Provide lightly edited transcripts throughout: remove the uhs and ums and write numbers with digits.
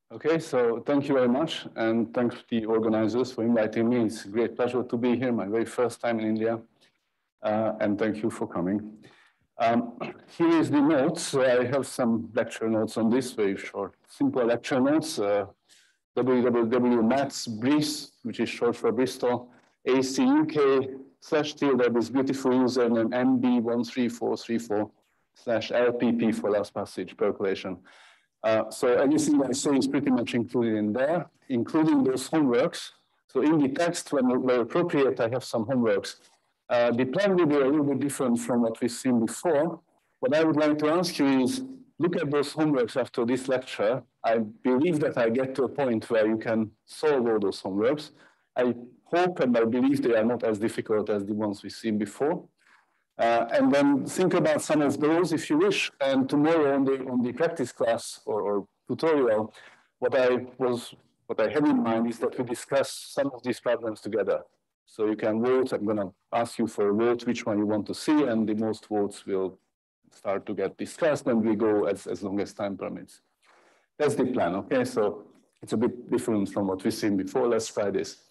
Okay, so thank you very much, and thanks to the organizers for inviting me. It's a great pleasure to be here, my very first time in India, and thank you for coming. Here is the notes. So I have some lecture notes on this, very short, simple lecture notes. www.maths, which is short for Bristol, ACUK/, this beautiful username MB13434/LPP for last passage percolation. So everything I say is pretty much included in there, including those homeworks. So in the text, when appropriate, I have some homeworks. The plan will be a little bit different from what we've seen before. What I would like to ask you is, look at those homeworks after this lecture. I believe that I get to a point where you can solve all those homeworks. I hope and I believe they are not as difficult as the ones we've seen before. And then think about some of those if you wish. And tomorrow on the practice class or tutorial, what I have in mind is that we discuss some of these problems together. So you can vote. I'm going to ask you for a vote which one you want to see, and the most votes will start to get discussed, and we go as long as time permits. That's the plan, okay? So it's a bit different from what we've seen before. Let's try this.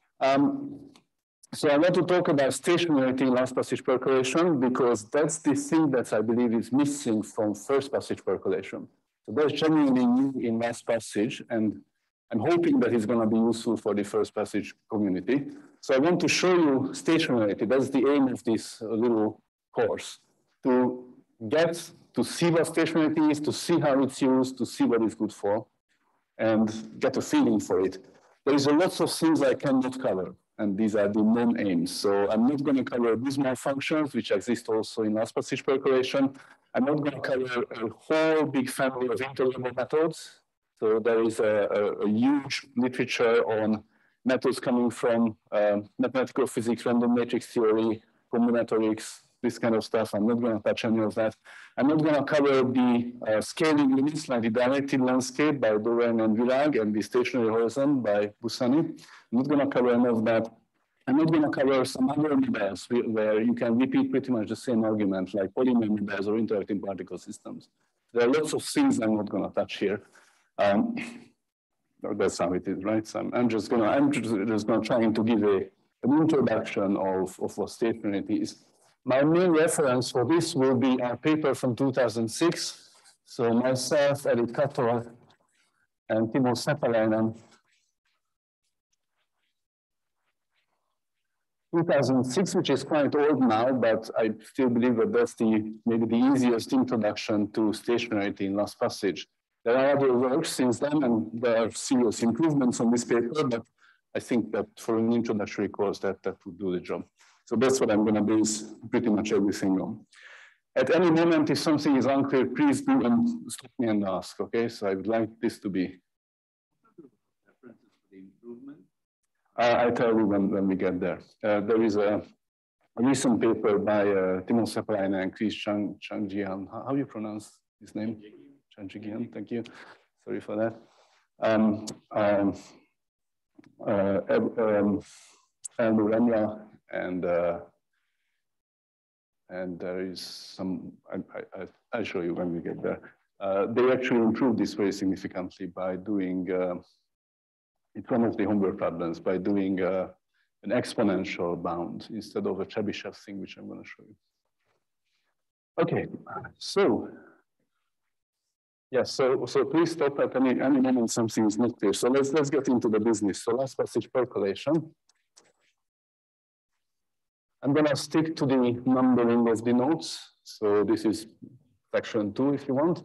So I want to talk about stationarity in last passage percolation because that's the thing that I believe is missing from first passage percolation. So that's genuinely new in last passage, and I'm hoping that it's going to be useful for the first passage community. So I want to show you stationarity. That's the aim of this little course, to get to see what stationarity is, to see how it's used, to see what it's good for, and get a feeling for it. There is a lot of things I cannot cover, and these are the non-aims. So I'm not going to cover abysmal functions, which exist also in last passage percolation. I'm not going to cover a whole big family of intolerable methods. So there is a huge literature on methods coming from mathematical physics, random matrix theory, combinatorics, this kind of stuff. I'm not going to touch any of that. I'm not going to cover the scaling limits like the directed landscape by Doren and Virag and the stationary horizon by Busani. I'm not going to cover any of that. I'm not going to cover some other models where you can repeat pretty much the same argument like polymer models or interacting particle systems. There are lots of things I'm not going to touch here. That's how it is, right? So I'm just going to try to give an introduction of what stationarity is. My main reference for this will be a paper from 2006. So myself, Edith Kator, and Timo Seppäläinen. 2006, which is quite old now, but I still believe that that's maybe the easiest introduction to stationarity in last passage. There are other works since then, and there are serious improvements on this paper, but I think that for an introductory course, that would do the job. So that's what I'm going to base pretty much everything on. At any moment, if something is unclear, please do and stop me and ask, okay? So I would like this to be. I'll tell you when we get there. There is a recent paper by Timo Seppäläinen and Krishnan. How do you pronounce his name? Chanjigian, thank you. Sorry for that. Ramanujan, and there is some, I'll show you when we get there. They actually improved this very significantly by doing, it's one of the homework problems, by doing an exponential bound instead of a Chebyshev thing, which I'm going to show you. Okay, so, yes, so please stop at any moment something is not clear. So let's get into the business. So last passage percolation. I'm going to stick to the numbering of the notes. So this is section 2, if you want.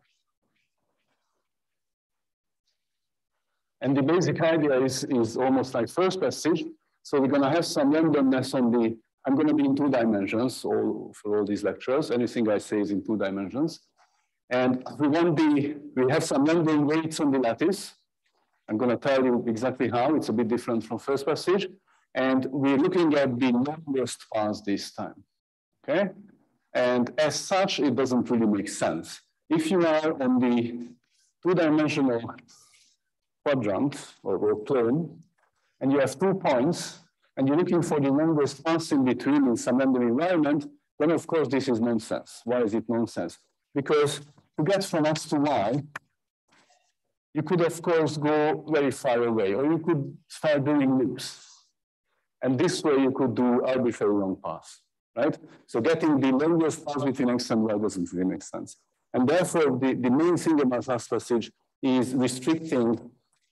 And the basic idea is almost like first passage. So we're going to have some randomness on the, I'm going to be in 2 dimensions for all these lectures. Anything I say is in 2 dimensions. And we have some random weights on the lattice. I'm going to tell you exactly how. It's a bit different from first passage. And we're looking at the longest paths this time, okay? And as such, it doesn't really make sense. If you are on the 2-dimensional quadrant or plane, and you have 2 points, and you're looking for the longest path in between in some random environment, then of course this is nonsense. Why is it nonsense? Because to get from X to Y, you could, of course, go very far away, or you could start doing loops. And this way, you could do arbitrary long paths, right? So getting the longest path between X and Y doesn't really make sense. And therefore, the main thing about last passage is restricting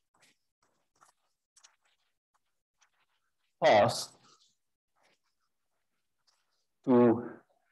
paths to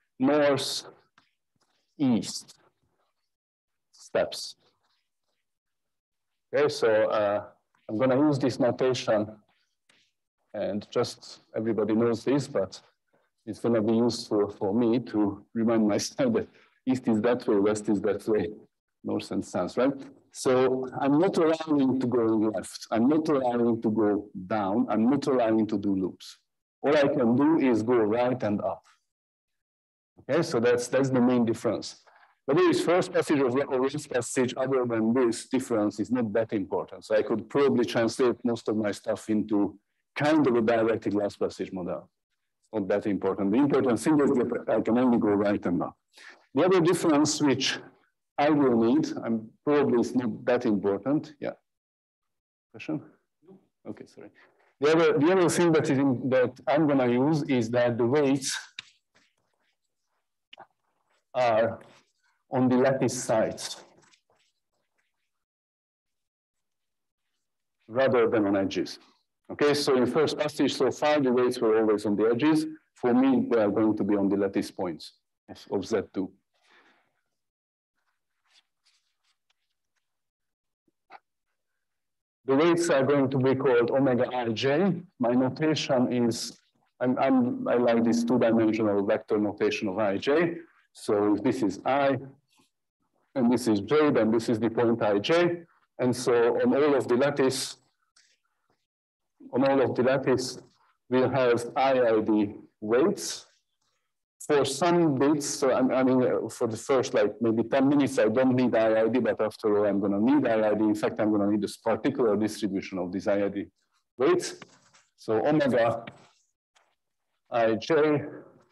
north-east steps. Okay, so I'm going to use this notation, and just everybody knows this, but it's going to be useful for me to remind myself that east is that way, west is that way, north and south, right? So I'm not allowing to go left. I'm not allowing to go down. I'm not allowing to do loops. All I can do is go right and up. Okay, so that's the main difference. Whether it's first passage or last passage, other than this difference is not that important. So I could probably translate most of my stuff into kind of a directed last passage model. It's not that important. The important thing is that I can only go right and up. The other difference which I will need, and probably it's not that important. Yeah. Question? Okay, sorry. The other thing that I'm going to use is that the weights are on the lattice sides rather than on edges. Okay, so in first passage so far, the weights were always on the edges. For me, they are going to be on the lattice points of Z2. The weights are going to be called omega ij. My notation is, I like this two-dimensional vector notation of ij. So if this is I, and this is j, then this is the point ij. And so on all of the lattice, we'll have iid weights. For some bits, so I mean, for the first like maybe 10 minutes, I don't need IID, but after all, I'm going to need IID. In fact, I'm going to need this particular distribution of these IID weights. So omega ij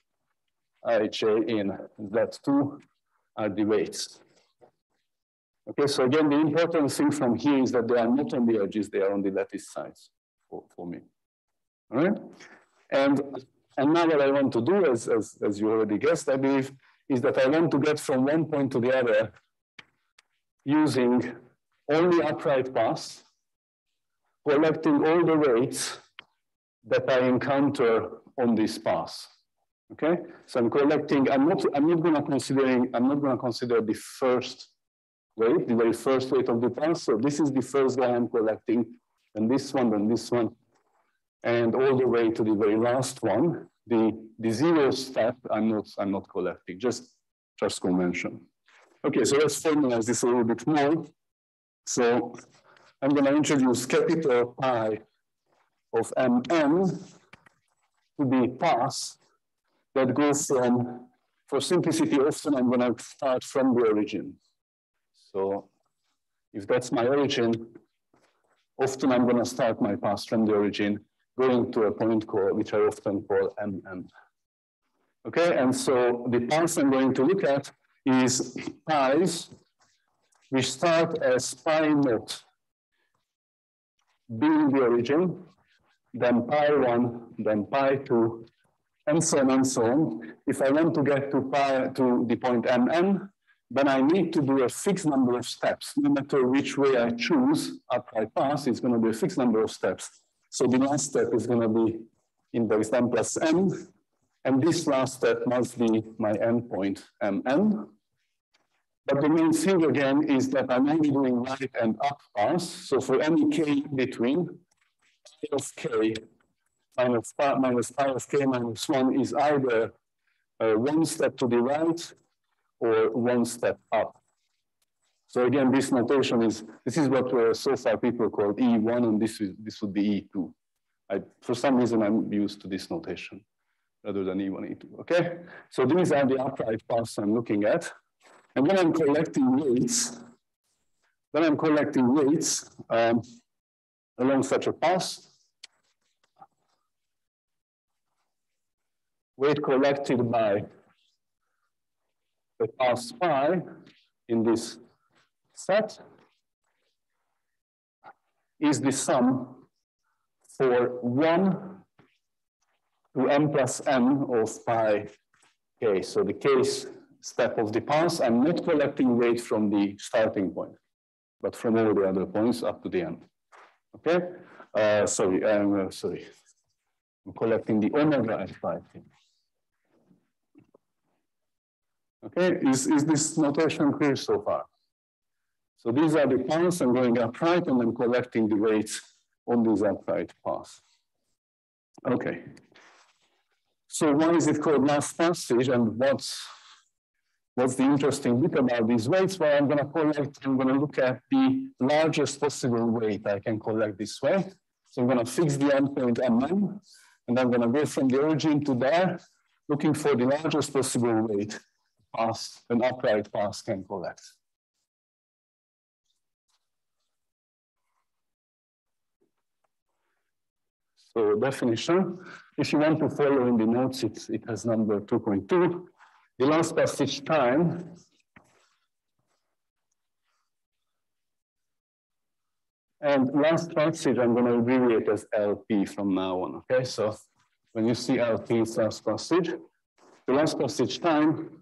in Z2 are the weights. Okay, so again, the important thing from here is that they are not on the edges, they are on the lattice sides for me. All right? And now what I want to do, as you already guessed, I believe, is that I want to get from one point to the other using only upright paths, collecting all the weights that I encounter on this path. Okay? So I'm collecting, I'm not going to consider the first weight, the very first weight of the path. So this is the first guy I'm collecting, and this one, and all the way to the very last one. The zero step, I'm not collecting, just convention. Okay, so let's formalize this a little bit more. So I'm going to introduce capital pi of mn to be paths that go from, for simplicity, often I'm going to start from the origin. So if that's my origin, often I'm going to start my path from the origin, going to a point which I often call mn. Okay, and so the path I'm going to look at is pi's which start as pi naught being the origin, then pi 1, then pi 2, and so on and so on. If I want to get to the point mn, then I need to do a fixed number of steps. No matter which way I choose upright path, it's going to be a fixed number of steps. So the last step is going to be index m plus n, and this last step must be my endpoint mn. But the main thing again is that I'm only doing right and up paths. So for any k in between, pi of k minus pi of k minus 1 is either one step to the right or one step up. So again, this notation is, this is what so far people called E1, and this would be E2. For some reason, I'm used to this notation rather than E1, E2, okay? So these are the upright paths I'm looking at. And when I'm collecting weights, along such a path, weight collected by the path pi in this set is the sum for 1 to m plus n of pi k. So the kth step of the pass, I'm not collecting weight from the starting point, but from all the other points up to the end. Okay? Sorry. I'm collecting the omega at pi k. Okay, is this notation clear so far? So these are the paths. I'm going upright and I'm collecting the weights on these upright paths. Okay. So why is it called last passage, and what's the interesting bit about these weights? Well, I'm going to look at the largest possible weight I can collect this way. So I'm going to fix the endpoint Mn, and I'm going to go from the origin to there, looking for the largest possible weight an upright path can collect. So definition, if you want to follow in the notes, it has number 2.2. The last passage time and last passage I'm going to abbreviate as LP from now on. Okay, so when you see LP, it's last passage. The last passage time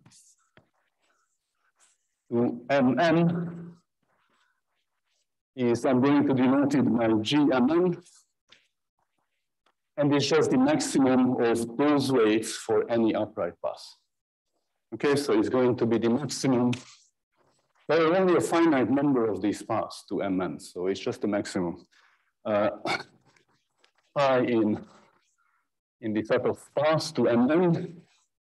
to Mn is, I'm going to denote it by Gmn, and it's just the maximum of those weights for any upright path. Okay, so it's going to be the maximum. There are only a finite number of these paths to Mn, so it's just the maximum. Pi in the set of paths to Mn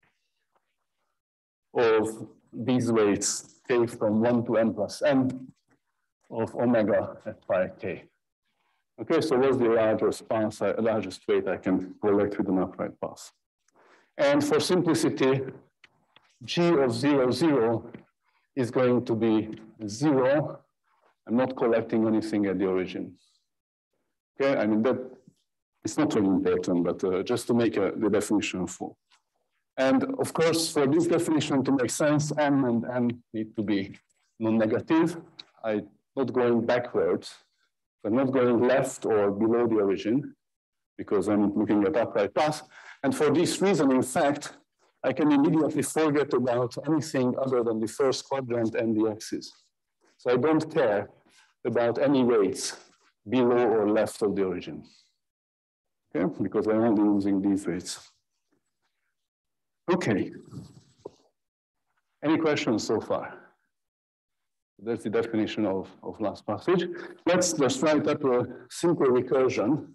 of these weights k from 1 to m plus n of omega at pi k. Okay, so what's the largest weight I can collect with an upright path? And for simplicity, g of 0, 0 is going to be 0. I'm not collecting anything at the origin. Okay, I mean, that it's not really important, but just to make the definition full. And of course, for this definition to make sense, m and n need to be non-negative. I'm not going backwards. I'm not going left or below the origin because I'm looking at upright path. And for this reason, in fact, I can immediately forget about anything other than the first quadrant and the axis. So I don't care about any weights below or left of the origin. Okay, because I'm only using these weights. Okay. Any questions so far? That's the definition of last passage. Let's just write up a simple recursion.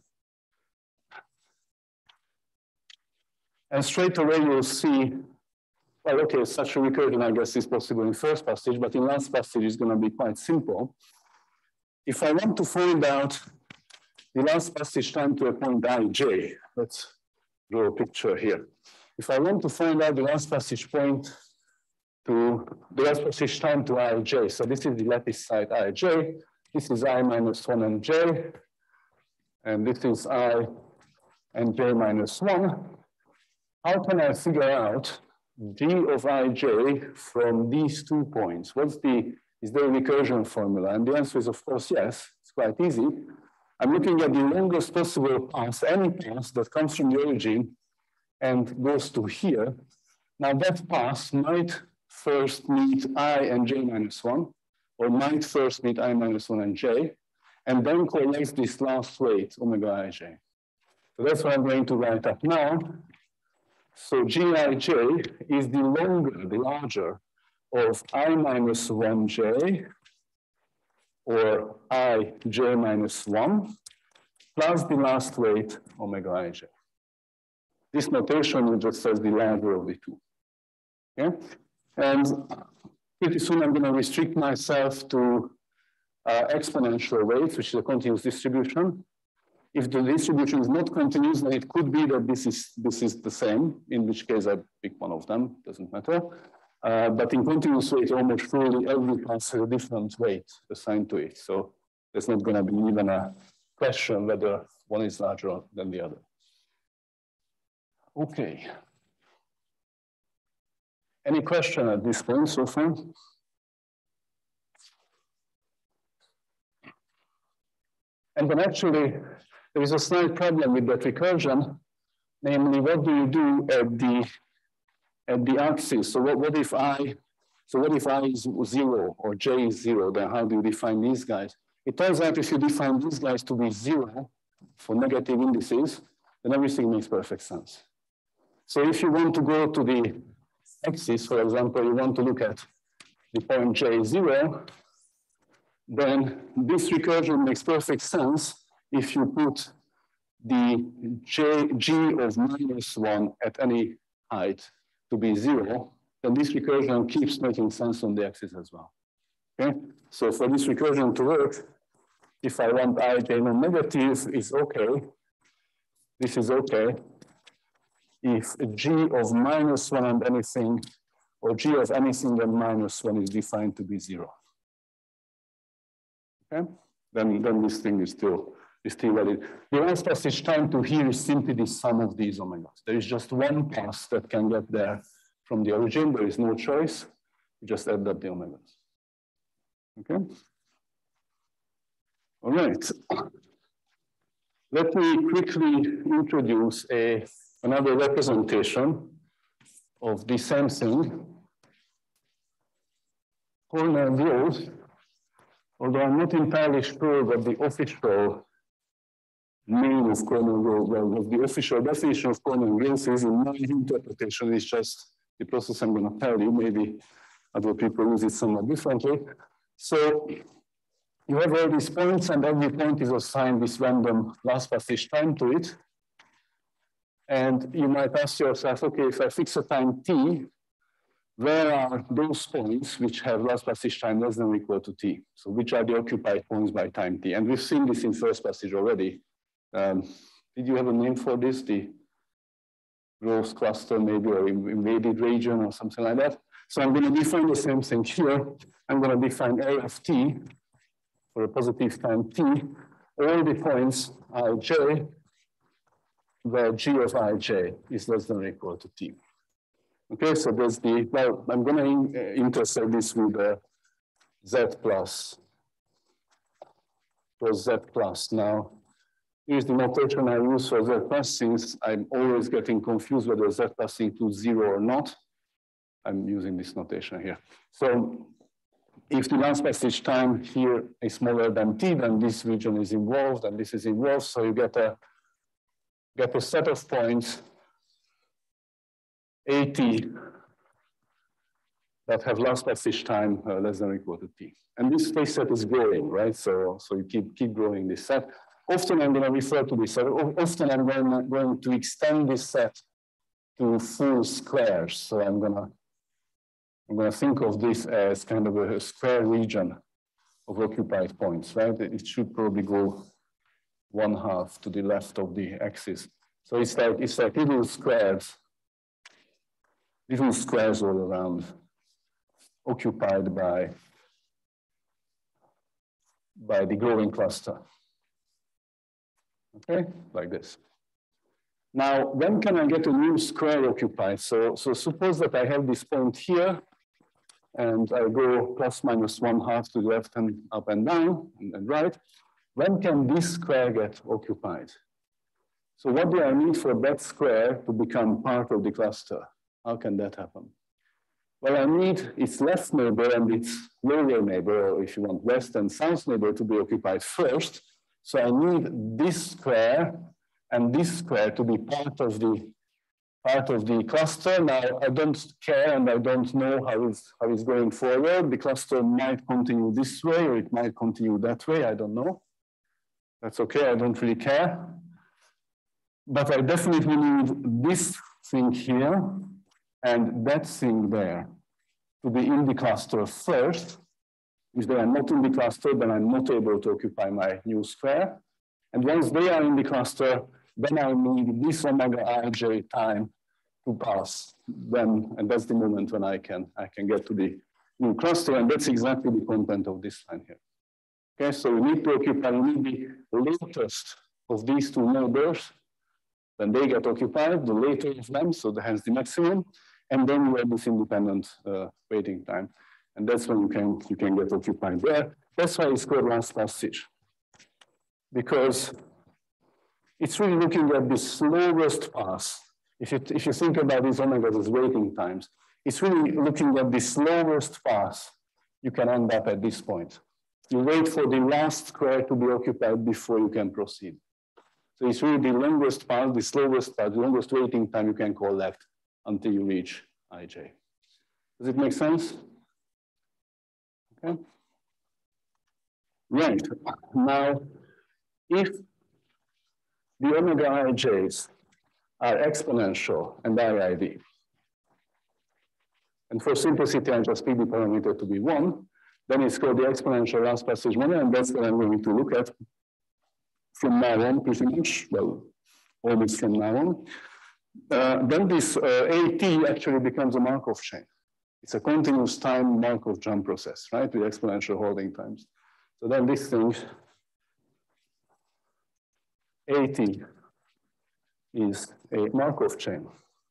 And straight away you'll see, well, okay, such a recursion, I guess, is possible in first passage, but in last passage it's going to be quite simple. If I want to find out the last passage time to a point ij, let's draw a picture here. If I want to find out the last passage point to the last passage time to ij, so this is the lattice site ij, this is I minus 1 and j, and this is I and j minus 1. How can I figure out d of ij from these 2 points? Is there a recursion formula? And the answer is, of course, yes. It's quite easy. I'm looking at the longest possible path, any path that comes from the origin and goes to here. Now that path might first meet I and j minus 1, or might first meet I minus 1 and j, and then collects this last weight, omega ij. So that's what I'm going to write up now. So gij is the larger of I minus 1j, or ij minus 1, plus the last weight, omega ij. This notation just says the larger of the two. Okay? And pretty soon I'm going to restrict myself to exponential weights, which is a continuous distribution. If the distribution is not continuous, then it could be that this is the same, in which case I pick one of them, doesn't matter. But in continuous weight, almost surely every path has a different weight assigned to it. So there's not going to be even a question whether one is larger than the other. Okay. Any question at this point so far? And then actually, there is a slight problem with that recursion, namely, what do you do at the axis? So what if I is 0 or j is 0? Then how do you define these guys? It turns out if you define these guys to be 0 for negative indices, then everything makes perfect sense. So if you want to go to the axis, for example, you want to look at the point j0, then this recursion makes perfect sense if you put the g of -1 at any height to be 0, then this recursion keeps making sense on the axis as well. Okay? So for this recursion to work, if I want ij non-negative, is okay. This is okay. If g of -1 and anything, or g of anything and -1 is defined to be 0. Okay? Then this thing is still valid. The last passage time to here is simply the sum of these omegas. There is just one pass that can get there from the origin. There is no choice. You just add up the omegas. Okay? All right. Let me quickly introduce another representation of the same thing. Corner growth, although I'm not entirely sure what the official name of corner growth, what the official definition of corner growth is, in my interpretation is just the process I'm going to tell you. Maybe other people use it somewhat differently. So you have all these points, and every point is assigned this random last passage time to it. And you might ask yourself, okay, if I fix a time t, where are those points which have last passage time less than or equal to t? So which are the occupied points by time t? And we've seen this in first passage already. Did you have a name for this? The growth cluster maybe, or invaded region or something like that? So I'm going to define the same thing here. I'm going to define A of t for a positive time t, all the points ij, where g of ij is less than or equal to t. Okay, so there's the, well, I'm going to intersect this with z plus. So z plus. Now, here's the notation I use for z plus, since I'm always getting confused whether z plus includes 0 or not. I'm using this notation here. So if the last passage time here is smaller than t, then this region is involved and this is involved. So you get a set of points at that have last passage time less than or equal to t. And this space set is growing, right? So you keep growing this set. Often I'm going to refer to this set. Often I'm going to extend this set to full squares. So I'm going to think of this as kind of a square region of occupied points, right? It should probably go 1/2 to the left of the axis. So it's like little squares all around, occupied by the growing cluster. Okay, like this. Now, when can I get a new square occupied? So suppose that I have this point here, and I go plus minus 1/2 to the left and up and down and right. When can this square get occupied? So what do I need for that square to become part of the cluster? How can that happen? Well, I need its left neighbor and its lower neighbor, or if you want west and south neighbor, to be occupied first. So I need this square and this square to be part of the cluster. Now, I don't care and I don't know how it's going forward. The cluster might continue this way or it might continue that way. I don't know. That's okay. I don't really care. But I definitely need this thing here and that thing there to be in the cluster first. If they are not in the cluster, then I'm not able to occupy my new square. And once they are in the cluster, then I need this omega ij time to pass. And that's the moment when I can get to the new cluster, and that's exactly the content of this line here. Okay, so we need to occupy the latest of these two neighbors. When they get occupied, the later of them, so hence the maximum, and then you have this independent waiting time. And that's when you can get occupied there. That's why it's called last passage. because it's really looking at the slowest path. If you think about these omegas as waiting times, it's really looking at the slowest path you can end up at this point. You wait for the last square to be occupied before you can proceed. So it's really the longest path, the slowest path, the longest waiting time you can collect until you reach ij. Does it make sense? Okay. Right. Now, if the omega ij's are exponential and IID, and for simplicity, I just pick the parameter to be 1, then it's called the exponential last passage model, and that's what I'm going to look at from now on, pretty much, well, almost from now on. Then this AT actually becomes a Markov chain. It's a continuous time Markov jump process, right, with exponential holding times. So then this thing, AT, is a Markov chain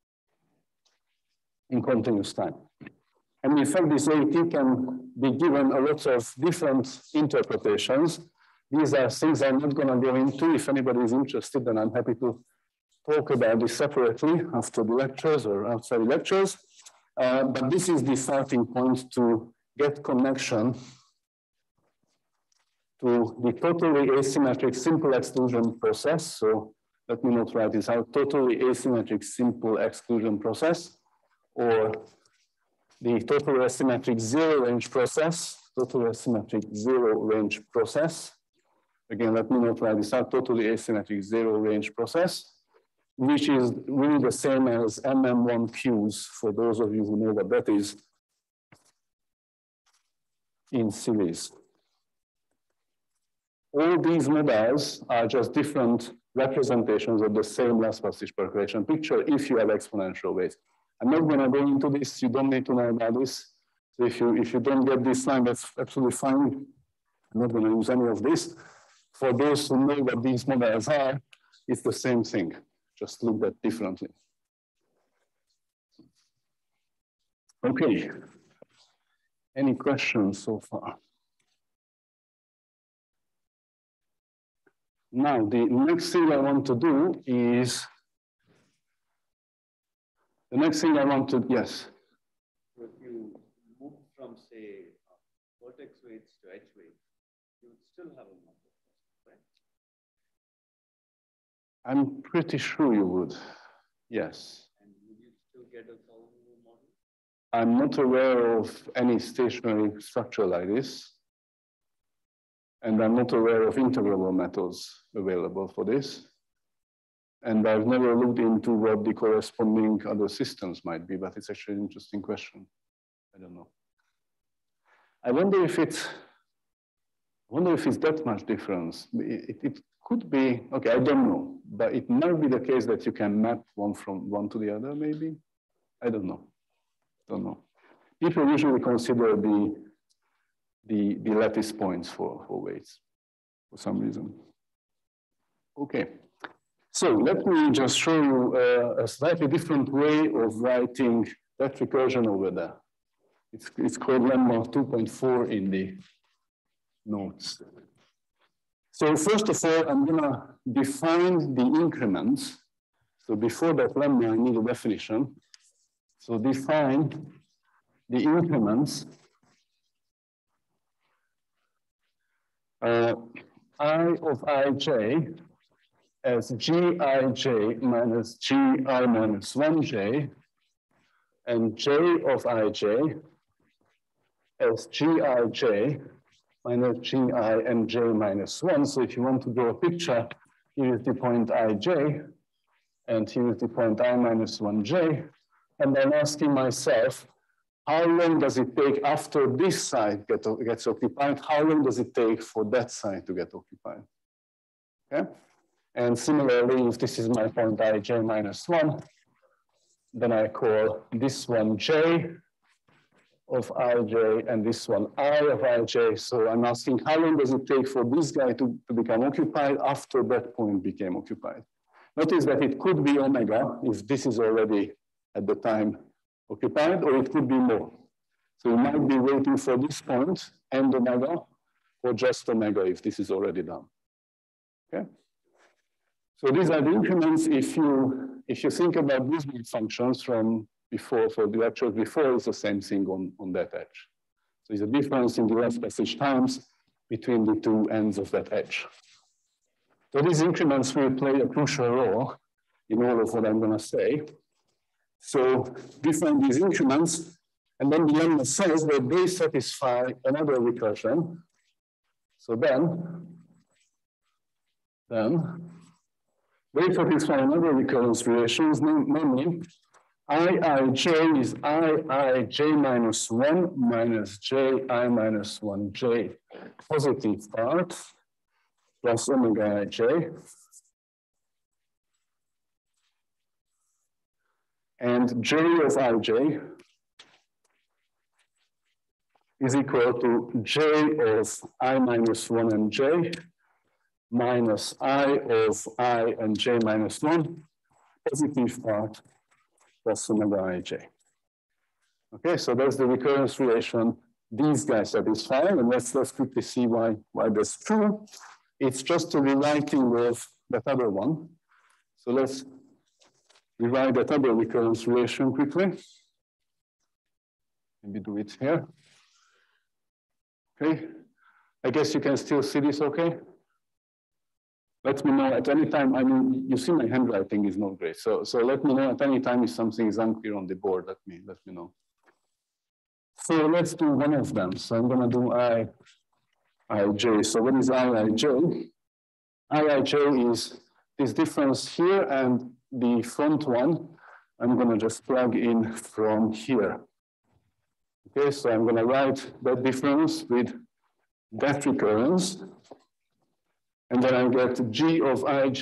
in continuous time. And in fact, this AT can be given a lot of different interpretations. These are things I'm not going to go into. If anybody is interested, then I'm happy to talk about this separately after the lectures or outside the lectures. But this is the starting point to get connection to the totally asymmetric simple exclusion process. So let me not write this out, totally asymmetric simple exclusion process, or the totally asymmetric zero range process, totally asymmetric zero range process. Again, let me not write this out, totally asymmetric zero range process, which is really the same as MM1Qs, for those of you who know what that is, in series. All these models are just different representations of the same last passage percolation picture if you have exponential waves. I'm not going to go into this. You don't need to know about this. So if you don't get this line, that's absolutely fine. I'm not going to use any of this. For those who know what these models are, it's the same thing, just looked at differently. Okay. Any questions so far? Now, the next thing I want to do is, yes? So if you move from, say, vertex weights to edge weights, you would still have a Markov, right? I'm pretty sure you would, yes. And would you still get a solvable model? I'm not aware of any stationary structure like this. And I'm not aware of integrable methods available for this. And I've never looked into what the corresponding other systems might be, but it's actually an interesting question. I don't know. I wonder if it's that much difference. It could be, okay, I don't know, but it might be the case that you can map one from one to the other, maybe. I don't know. Don't know. People usually consider the lattice points for weights for some reason. Okay. So let me just show you a slightly different way of writing that recursion over there. It's called lemma 2.4 in the notes. So first of all, I'm going to define the increments. So before that lemma, I need a definition. So define the increments I of ij as gij minus gi minus 1j, and j of ij as gij minus gi and j minus 1. So if you want to draw a picture, here is the point ij, and here is the point I minus 1j, and I'm asking myself, how long does it take after this side gets occupied? How long does it take for that side to get occupied? Okay? And similarly, if this is my point ij minus 1, then I call this one j of ij and this one I of ij. So I'm asking how long does it take for this guy to become occupied after that point became occupied. Notice that it could be omega if this is already at the time occupied, or it could be more. So you might be waiting for this point and omega, or just omega if this is already done. Okay. So these are the increments if you think about these functions from before, for the lecture before, it's the same thing on that edge. So there's a difference in the left passage times between the two ends of that edge. So these increments will play a crucial role in all of what I'm going to say. So define these increments, and then the lemma says that they satisfy another recursion. So then they satisfy another recurrence relations, namely Iij is Iij minus 1 minus Ji minus 1j positive part plus omega ij. And J of Ij is equal to J of I minus 1 and J minus I of I and J minus 1 positive part plus omega ij. Okay, so that's the recurrence relation these guys satisfy, and let's quickly see why that's true. It's just a rewriting of that other one. So let's rewrite that other recurrence relation quickly. Maybe do it here. Okay, I guess you can still see this okay? Let me know at any time. I mean, you see my handwriting is not great. So let me know at any time if something is unclear on the board. Let me know. So let's do one of them. So I'm going to do Ij. So what is Iij? Iij is this difference here, and the front one, I'm going to just plug in from here. Okay, so I'm going to write that difference with that recurrence. And then I get G of Ij,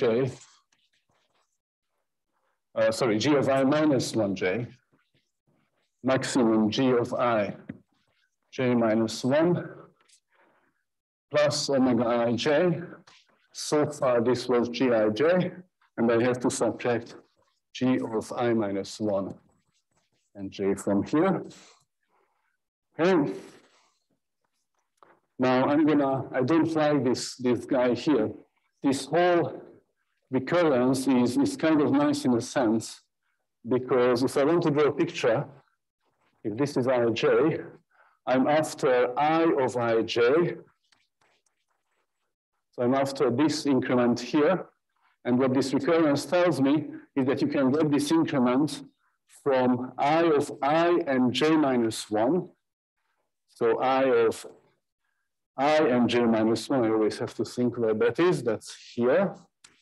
G of I minus 1j, maximum G of I, j minus 1, plus omega ij. So far, this was Gij, and I have to subtract G of I minus 1 and j from here. Okay. Now I don't like this guy here. This whole recurrence is kind of nice in a sense, because if I want to draw a picture, if this is Ij, I'm after I of Ij. So I'm after this increment here. And what this recurrence tells me is that you can get this increment from I of I and j minus 1. So I of I and j minus 1, I always have to think where that is. That's here.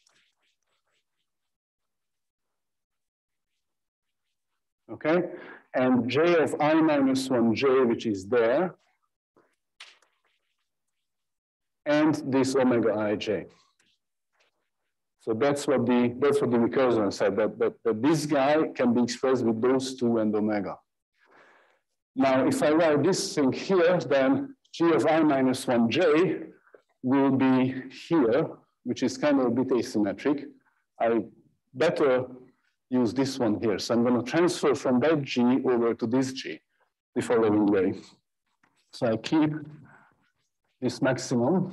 Okay, and j of I minus 1j, which is there, and this omega ij. So that's what the recursion said, that this guy can be expressed with those two and omega. Now, if I write this thing here, then G of I minus 1j will be here, which is kind of a bit asymmetric. I better use this one here. So I'm going to transfer from that G over to this G the following way. So I keep this maximum.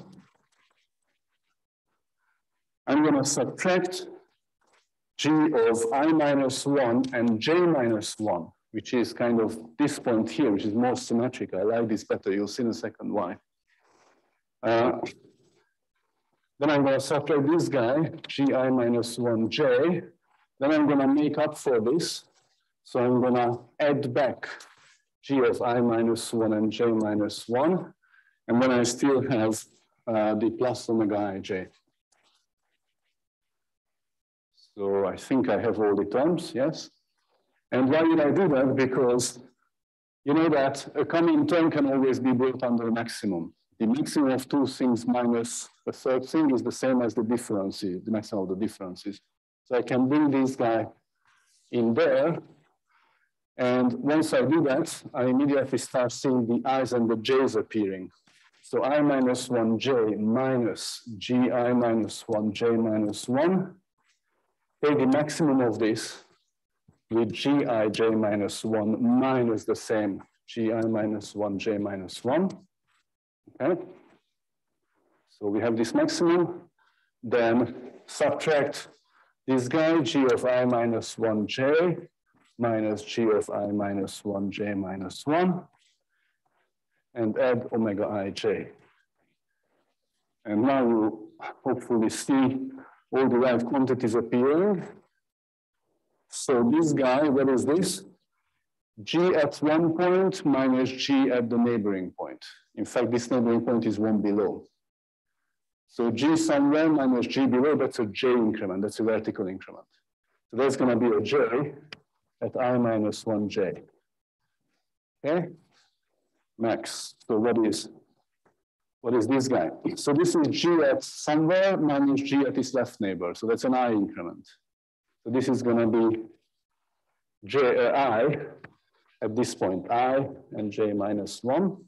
I'm going to subtract G of I minus 1 and j minus 1, which is kind of this point here, which is more symmetric. I like this better. You'll see in a second why. Then I'm going to subtract this guy, Gi minus 1j. Then I'm going to make up for this. So I'm going to add back G of I minus 1 and j minus 1. And then I still have the plus omega ij. So I think I have all the terms, yes? And why did I do that? Because you know that a coming term can always be brought under a maximum. The maximum of two things minus a third thing is the same as the differences, the maximum of the differences. So I can bring this guy in there. And once I do that, I immediately start seeing the i's and the j's appearing. So I minus 1j minus gi minus 1j minus 1. Take the maximum of this with Gij minus 1 minus the same Gi minus 1j minus 1. Okay? So we have this maximum. then subtract this guy, g of I minus 1j minus g of I minus 1j minus 1, and add omega ij. And now you hopefully see all the right quantities appearing. So this guy, what is this? G at one point minus G at the neighboring point. In fact, this neighboring point is one below. So G somewhere minus G below, that's a J increment, that's a vertical increment. So that's going to be a J at I minus 1J. Okay? Max. So what is this guy? So this is G at somewhere minus G at its left neighbor. So that's an I increment. So this is going to be I at this point, I and J minus 1.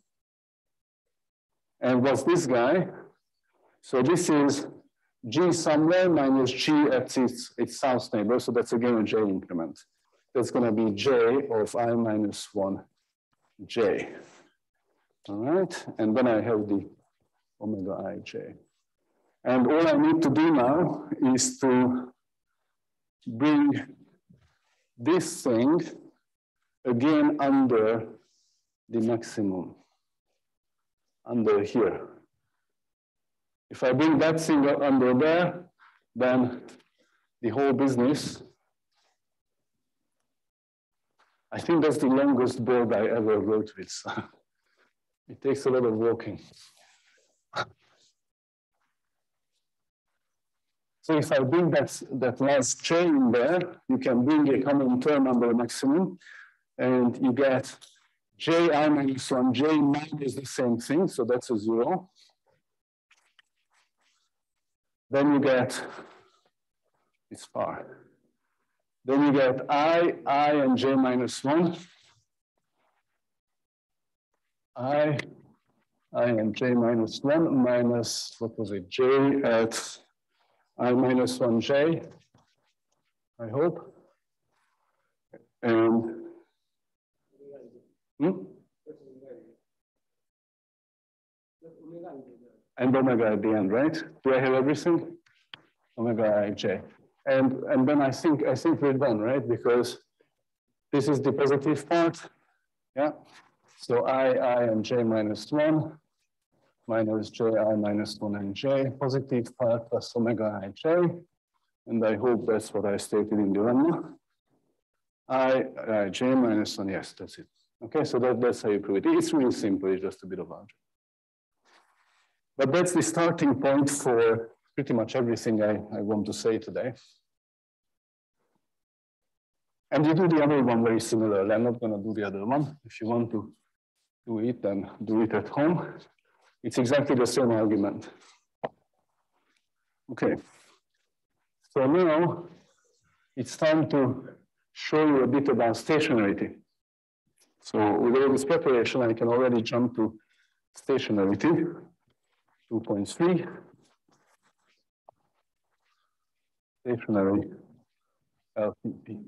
And what's this guy? So this is G somewhere minus G at its south neighbor. So that's again a J increment. That's going to be J of I minus 1J. All right. And then I have the omega ij. And all I need to do now is to bring this thing again under the maximum, under here. If I bring that thing under there, then the whole business, I think that's the longest board I ever wrote with. It takes a lot of walking. So if I bring that last J in there, you can bring a common term under a maximum, and you get J I minus 1J minus the same thing, so that's a 0. Then you get, it's far. Then you get I and J minus 1. I and J minus 1 minus, what was it, J at I minus 1J, I hope. And, and omega at the end, right? Do I have everything? Omega ij. And then I think we're done, right? Because this is the positive part. Yeah. So I and J minus 1 minus J I minus 1 and J, positive part plus omega ij. And I hope that's what I stated in the Lemma. J minus 1, yes, that's it. Okay, so that's how you prove it. It's really simple, it's just a bit of algebra. But that's the starting point for pretty much everything I want to say today. And you do the other one very similarly. I'm not going to do the other one. If you want to do it, then do it at home. It's exactly the same argument. Okay. So now it's time to show you a bit about stationarity. So with all this preparation, I can already jump to stationarity, 2.3. Stationary LPP.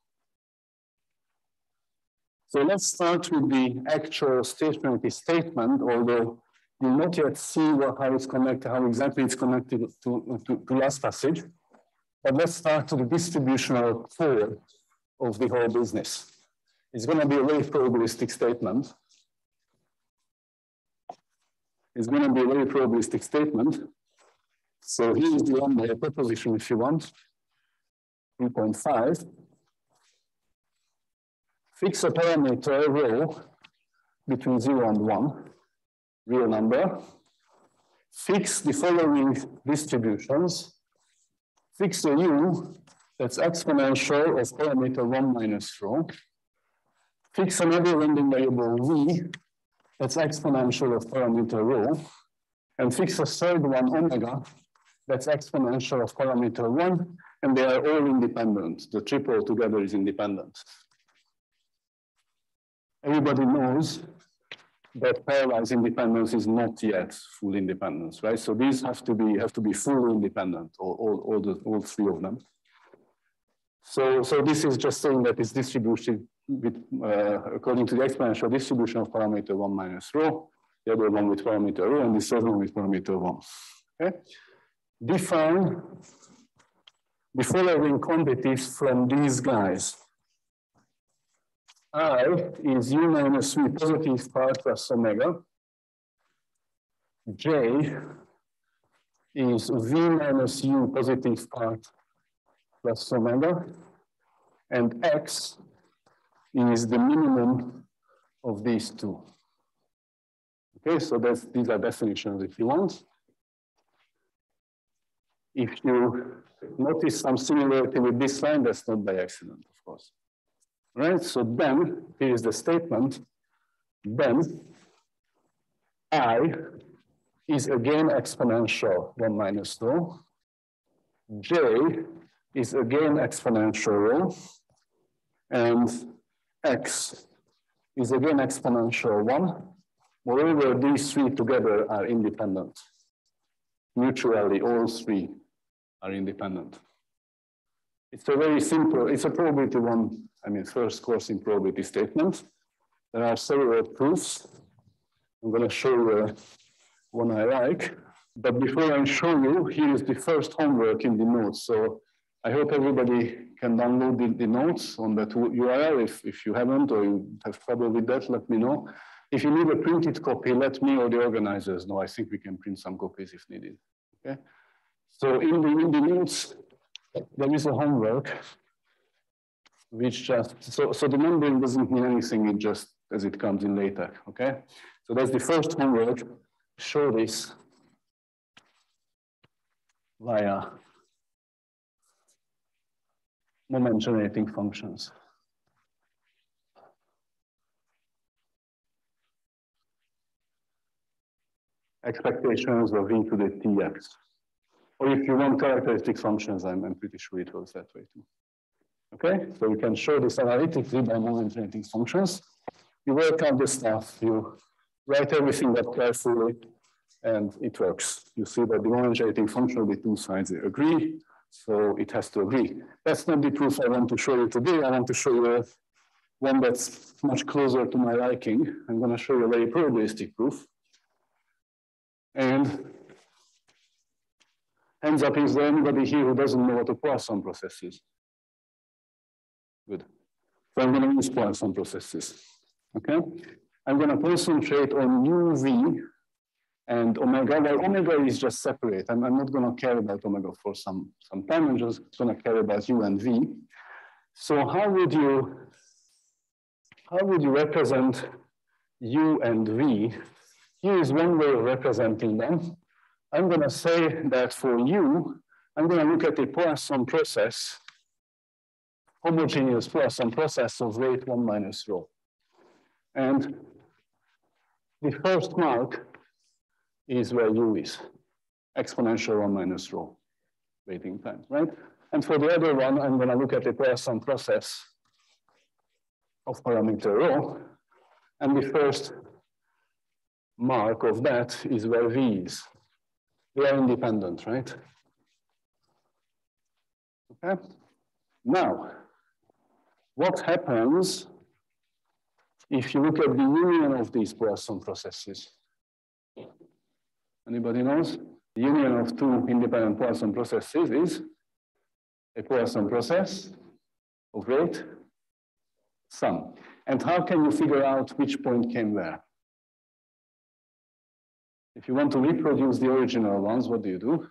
So let's start with the actual stationarity statement, although you'll not yet see how it's connected, how exactly it's connected to last passage. But let's start to the distributional core of the whole business. It's going to be a very probabilistic statement. It's going to be a very probabilistic statement. So here's the one proposition, if you want, 3.5. Fix a parameter rho between 0 and 1, real number. Fix the following distributions. Fix a u that's exponential of parameter 1 minus rho. Fix another random variable v that's exponential of parameter rho. And fix a third one, omega, that's exponential of parameter 1, and they are all independent. The triple together is independent. Everybody knows that pairwise independence is not yet full independence, right? So these have to be fully independent, all three of them. So this is just saying that it's distributed with, according to the exponential distribution of parameter 1 minus rho, the other one with parameter rho, and the third one with parameter 1. Okay? define the following quantities from these guys. I is u minus v positive part plus omega. J is v minus u positive part plus omega. And x is the minimum of these two. Okay, so these are definitions if you want. If you notice some similarity with this line, that's not by accident, of course. Right, so then, here is the statement. Then, I is again exponential 1 minus rho. J is again exponential rho. And x is again exponential 1. Moreover, these three together are independent. Mutually, all three are independent. It's a very simple, it's a probability one, first course in probability statement. There are several proofs. I'm going to show you one I like. But before I show you, here is the first homework in the notes. So I hope everybody can download the notes on that URL. If you haven't or you have trouble with that, let me know. If you need a printed copy, let me or the organizers know. I think we can print some copies if needed. Okay. So in the notes, there is a homework which just, so the numbering doesn't mean anything, it just as it comes in later, okay? So that's the first homework. Show this via moment generating functions. Expectations of e to the tx. Or if you want characteristic functions, I'm pretty sure it works that way too. Okay, so you can show this analytically by moment generating functions. You work out the stuff, you write everything up carefully, and it works. You see that the moment generating function of the two sides agree, so it has to agree. That's not the proof I want to show you today. I want to show you one that's much closer to my liking. I'm going to show you a very probabilistic proof. And hands up, is there anybody here who doesn't know what a Poisson process is? Good. So I'm going to use Poisson processes. Okay? I'm going to concentrate on uv and omega. Well, omega is just separate. I'm not going to care about omega for some time. I'm just going to care about u and v. So how would you represent u and v? Here is one way of representing them. I'm going to say that for u, I'm going to look at a Poisson process, homogeneous Poisson process of rate 1 minus rho. And the first mark is where u is, exponential 1 minus rho, waiting time, right? And for the other one, I'm going to look at a Poisson process of parameter rho. And the first mark of that is where v is. They are independent, right? Okay. Now, what happens if you look at the union of these Poisson processes? Anybody knows? The union of two independent Poisson processes is a Poisson process of rate sum. And how can you figure out which point came where? If you want to reproduce the original ones, what do you do?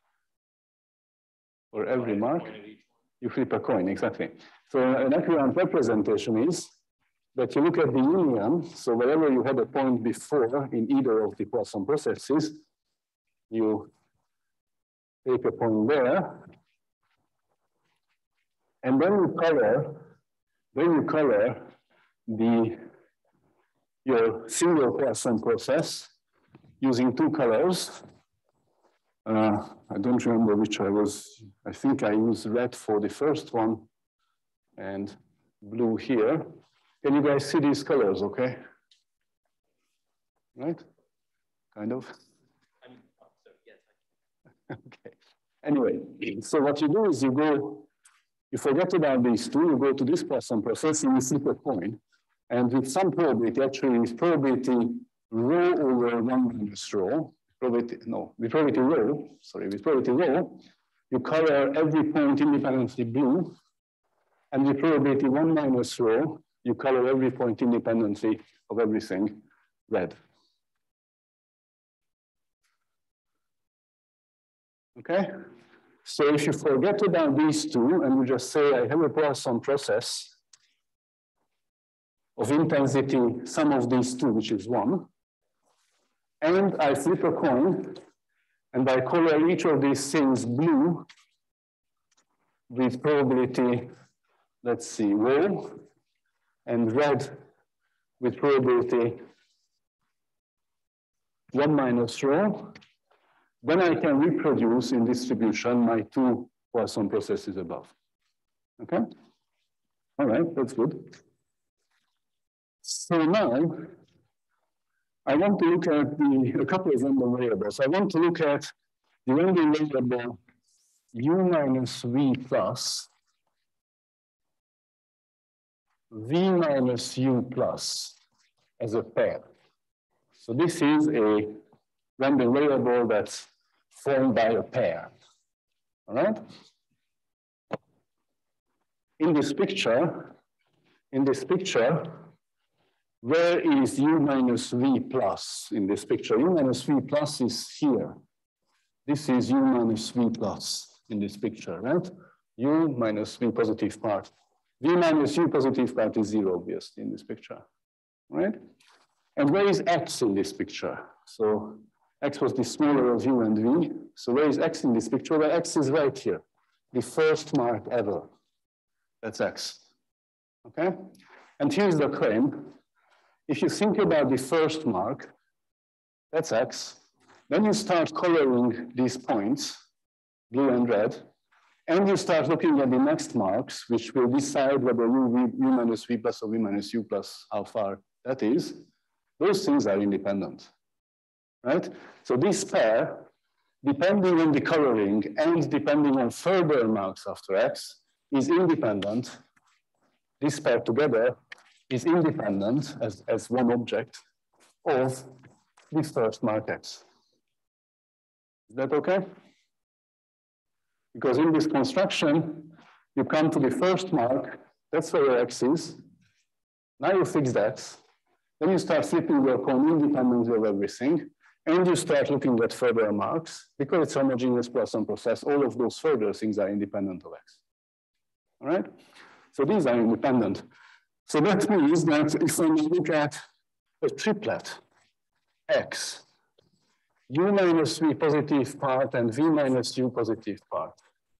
For every mark, you flip a coin, exactly. So an equivalent representation is that you look at the union, so wherever you had a point before in either of the Poisson processes, you take a point there, and then you color your single Poisson process using two colors. I don't remember which I think I used red for the first one and blue here. Can you guys see these colors, okay? Right? Kind of? Okay. Anyway, so what you do is you forget about these two, you go to this Poisson process and you flip a coin. And with some probability, actually with probability rho over 1 minus rho, with probability rho, you color every point independently blue, and with probability 1 minus rho, you color every point independently of everything red. Okay? So if you forget about these two, and you just say, I have a Poisson process of intensity, sum of these two, which is 1, and I flip a coin, and I color each of these things blue with probability, let's see, rho, and red with probability 1 minus rho, then I can reproduce in distribution my two Poisson processes above. Okay? All right, that's good. So now, I want to look at a couple of random variables. I want to look at the random variable u minus v plus v minus u plus as a pair. So this is a random variable that's formed by a pair. All right? In this picture, where is u minus v plus in this picture? U minus v plus is here. This is u minus v plus in this picture, right? U minus v positive part. V minus u positive part is 0, obviously, in this picture, right? And where is x in this picture? So x was the smaller of u and v. So where is x in this picture? Well, x is right here, the first mark ever. That's x, okay? And here's the claim. If you think about the first mark, that's x, then you start coloring these points, blue and red, and you start looking at the next marks, which will decide whether u minus v plus or v minus u plus, how far that is. Those things are independent, right? So this pair, depending on the coloring and depending on further marks after x, is independent. This pair together is independent as one object of the first mark x. Is that okay? Because in this construction, you come to the first mark, that's where your x is. Now you fix that. Then you start flipping your coin independently of everything, and you start looking at further marks. Because it's a homogeneous Poisson process, all of those further things are independent of x. All right? So these are independent. So that means that if I look at a triplet, x, u minus v positive part and v minus u positive part,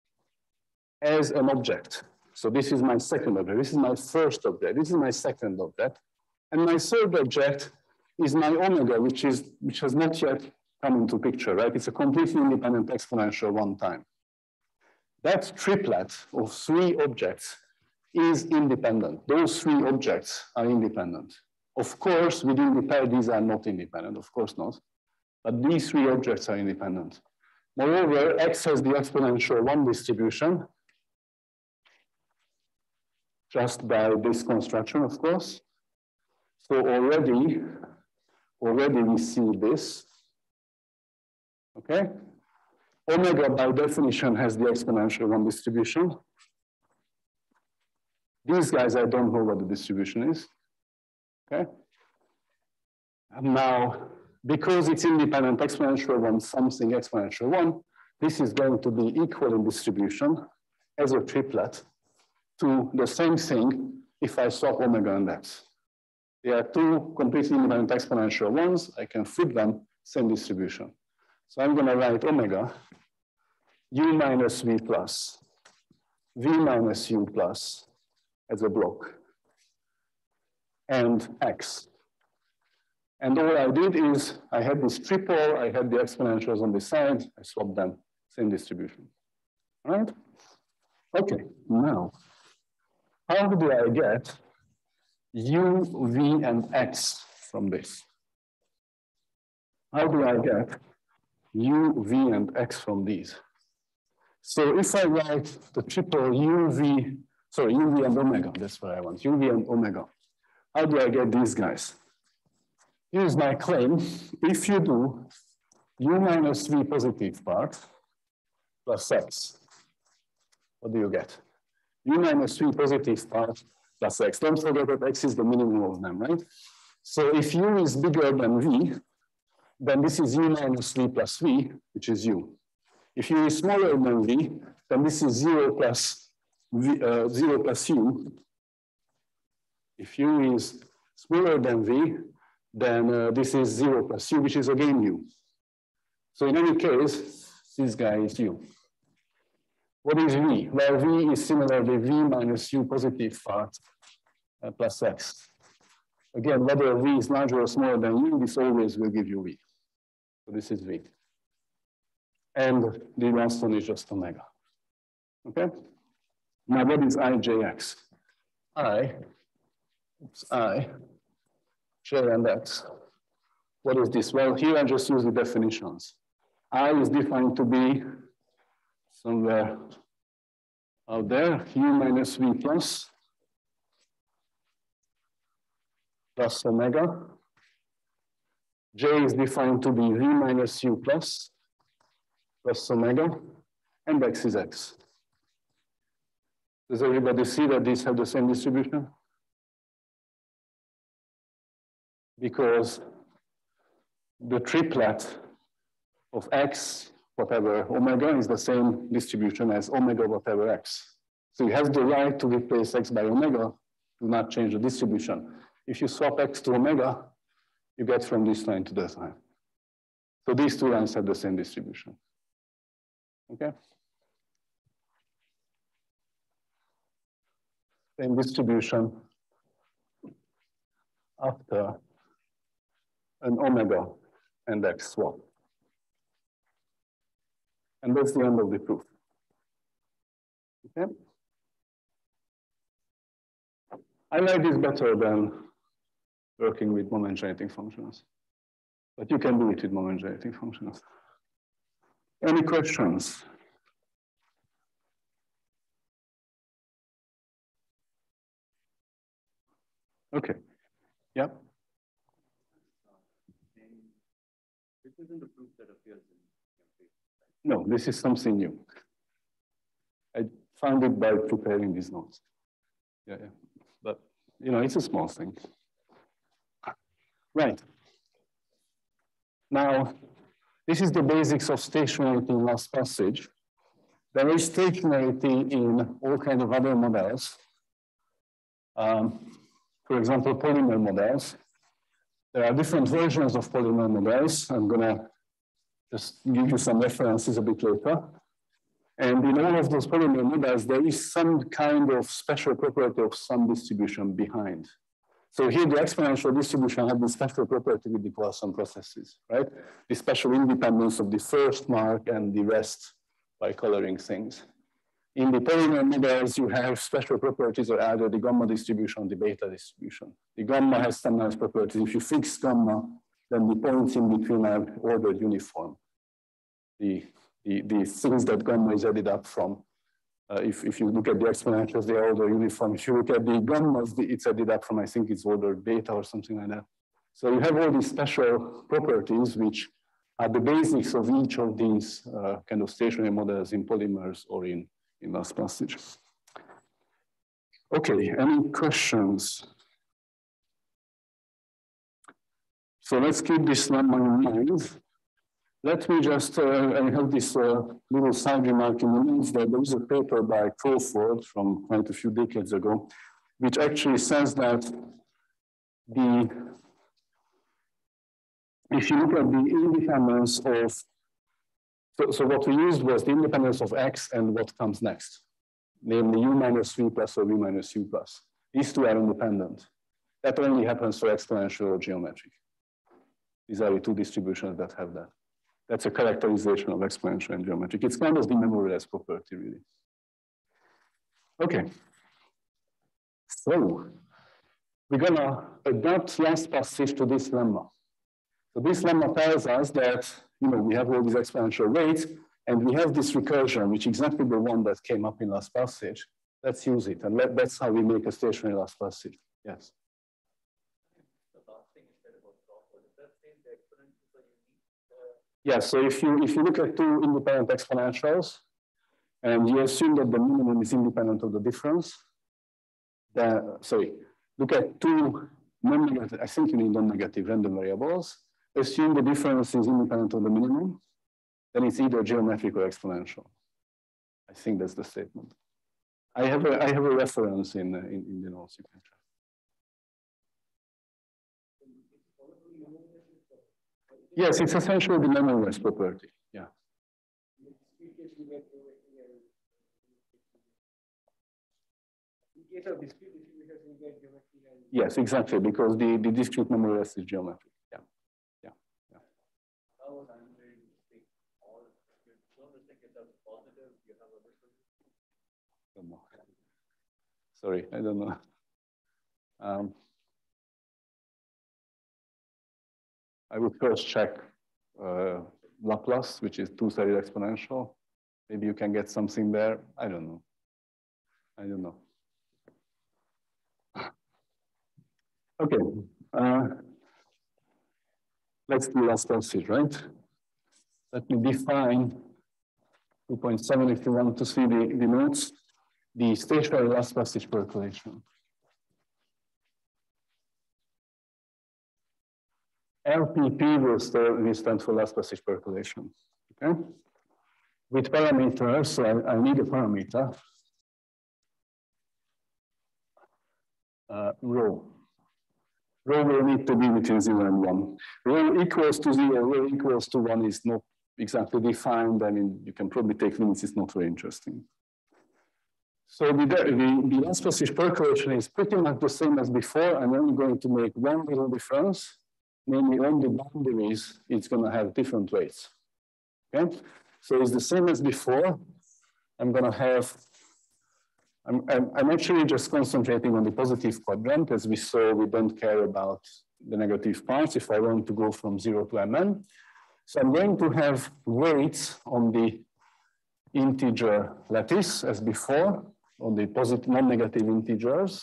as an object. So this is my second object, this is my first object, this is my second object, and my third object is my omega, which has not yet come into picture, right? It's a completely independent exponential one time. That triplet of three objects is independent. Those three objects are independent. Of course, within the pair, these are not independent, of course not. But these three objects are independent. Moreover, x has the exponential one distribution, just by this construction, of course. So already we see this, okay? Omega, by definition, has the exponential one distribution. These guys, I don't know what the distribution is, okay? And now, because it's independent exponential one, something exponential one, this is going to be equal in distribution as a triplet to the same thing if I swap omega and x. There are two completely independent exponential ones. I can flip them, same distribution. So I'm going to write omega u minus v plus, v minus u plus as a block, and x. And all I did is I had this triple, I had the exponentials on the side, I swapped them, same distribution. All right? Okay, now, how do I get u, v, and x from this? How do I get u, v, and x from these? So if I write the triple u, v and omega, that's what I want, u, v, and omega. How do I get these guys? Here's my claim. If you do u minus v positive part plus x. What do you get? U minus v positive part plus x. Don't forget that x is the minimum of them, right? So if u is bigger than v, then this is u minus v plus v, which is u. If u is smaller than v, then this is 0 plus u. If u is smaller than v, then this is 0 plus u, which is again u. So in any case, this guy is u. What is v? Well, v is similarly v minus u positive part plus x. Again, whether v is larger or smaller than u, this always will give you v. So this is v. And the last one is just omega. Okay? Now what is ijx? I, j and x. What is this? Well, here I just use the definitions. I is defined to be somewhere out there, u minus v plus omega. J is defined to be v minus u plus omega, and x is x. Does everybody see that these have the same distribution? Because the triplet of x, whatever omega, is the same distribution as omega whatever x. So you have the right to replace x by omega, do not change the distribution. If you swap x to omega, you get from this line to that line. So these two lines have the same distribution. Okay? Same distribution after an omega and x swap. And that's the end of the proof. Okay? I like this better than working with moment generating functions. But you can do it with moment generating functions. Any questions? Okay. Yeah. This isn't the proof that appears in campaign. No, this is something new. I found it by preparing these notes. Yeah. But you know, it's a small thing. Right. Now, this is the basics of stationarity in last passage. There is stationarity in all kinds of other models. For example, polymer models. There are different versions of polymer models. I'm going to just give you some references a bit later. And in all of those polymer models, there is some kind of special property of some distribution behind. So here the exponential distribution has the special property with the Poisson processes, right? The special independence of the first mark and the rest by coloring things. In the polymer models, you have special properties of either the gamma distribution or the beta distribution. The gamma has some nice properties. If you fix gamma, then the points in between are ordered uniform. The things that gamma is added up from, if you look at the exponentials, they are ordered uniform. If you look at the gammas, it's added up from, I think it's ordered beta or something like that. So you have all these special properties which are the basics of each of these kind of stationary models in polymers or in last passage. Okay, any questions? So let's keep this lemma in mind. Let me just, I have this little side remark in the minutes that there is a paper by Crawford from quite a few decades ago, which actually says that if you look at the independence of, so what we used was the independence of x and what comes next, namely u minus v plus or v minus u plus. These two are independent. That only happens for exponential or geometric. These are the two distributions that have that. That's a characterization of exponential and geometric. It's kind of the memoryless property, really. Okay. So we're gonna adapt last passage to this lemma. So this lemma tells us that, you know, we have all these exponential rates, and we have this recursion, which is exactly the one that came up in last passage. Let's use it, and that's how we make a stationary last passage. Yes. The last thing you said about Crawford, is that saying the exponentials are unique Yeah, so if you look at two independent exponentials, and you assume that the minimum is independent of the difference, look at two non-negative, I think you need non-negative random variables, assume the difference is independent of the minimum, then it's either geometric or exponential. I think that's the statement. I have a reference in the notes you can check. Yes, it's essentially the memorized property. Yeah. Yes, exactly, because the discrete memorized is geometric. Yeah. Yeah. Yeah. Sorry, I don't know. I would first check Laplace, which is two-sided exponential. Maybe you can get something there. I don't know. I don't know. Okay. Let's do last passage, right? Let me define 2.7 if you want to see the notes. The stationary last passage percolation. LPP will stand for last passage percolation. Okay? With parameters, so I need a parameter. Rho. Rho will need to be between 0 and 1. Rho equals to 0, rho equals to 1 is not exactly defined. I mean, you can probably take limits, it's not very interesting. So the last passage percolation is pretty much the same as before. I'm only going to make one little difference. Namely, on the boundaries, it's going to have different weights. Okay? So it's the same as before. I'm going to have, I'm actually just concentrating on the positive quadrant. As we saw, we don't care about the negative parts if I want to go from 0 to Mn. So I'm going to have weights on the integer lattice as before, on the positive non-negative integers,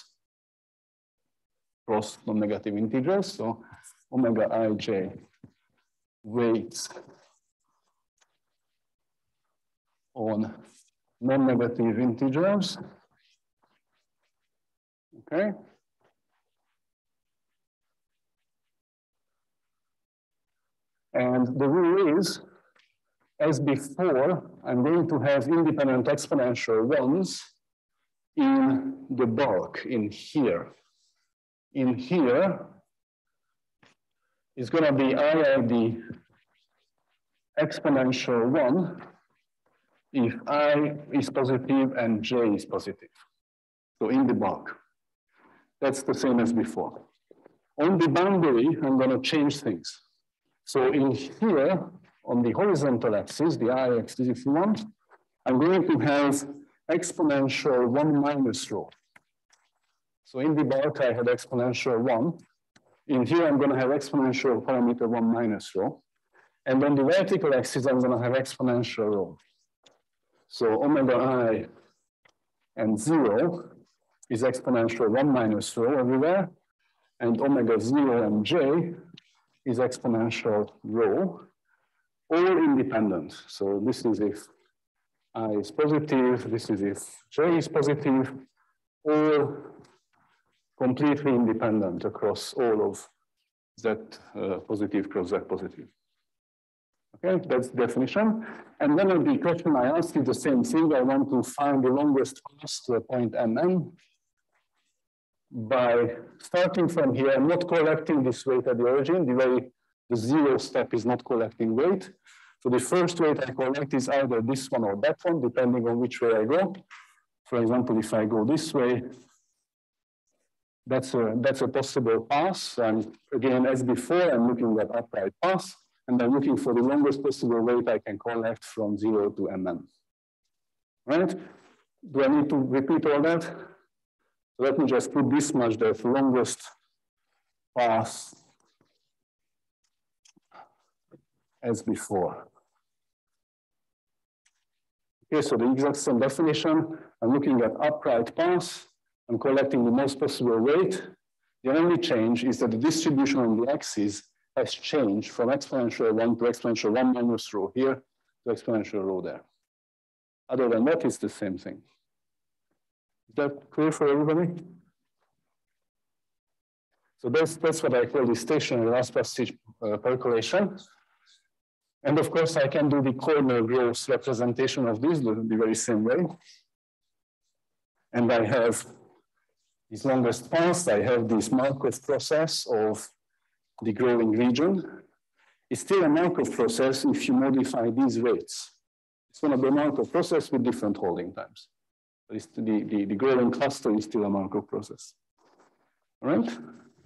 cross non-negative integers. So omega ij weights on non-negative integers. Okay. And the rule is, as before, I'm going to have independent exponential ones in the bulk, in here. In here is going to be IID exponential 1 if I is positive and j is positive. So in the bulk. That's the same as before. On the boundary, I'm going to change things. So in here, on the horizontal axis, the y-axis if you want, I'm going to have exponential 1 minus rho. So in the bulk, I had exponential 1. In here, I'm going to have exponential parameter 1 minus rho. And on the vertical axis, I'm going to have exponential rho. So omega I and 0 is exponential 1 minus rho everywhere. And omega 0 and j is exponential rho, all independent. So this is if I is positive, this is if j is positive, all completely independent across all of z positive cross z positive. Okay, that's the definition. And then the question I asked is the same thing. I want to find the longest path to a point Mn. By starting from here, I'm not collecting this weight at the origin. The 0 step is not collecting weight. So the first weight I collect is either this one or that one, depending on which way I go. For example, if I go this way, that's a possible path. And again, as before, I'm looking at upright path. And I'm looking for the longest possible weight I can collect from 0 to Mn. Right? Do I need to repeat all that? So let me just put this much, the longest path as before. Okay, so the exact same definition. I'm looking at upright path. I'm collecting the most possible weight. The only change is that the distribution on the axis has changed from exponential 1 to exponential 1 minus rho here to exponential rho there. Other than that, it's the same thing. Is that clear for everybody? So that's what I call the stationary last passage percolation. And of course, I can do the corner growth representation of this the very same way. And I have this longest path, I have this Markov process of the growing region. It's still a Markov process if you modify these rates. It's one of the Markov process with different holding times. But it's the growing cluster is still a Markov process. All right?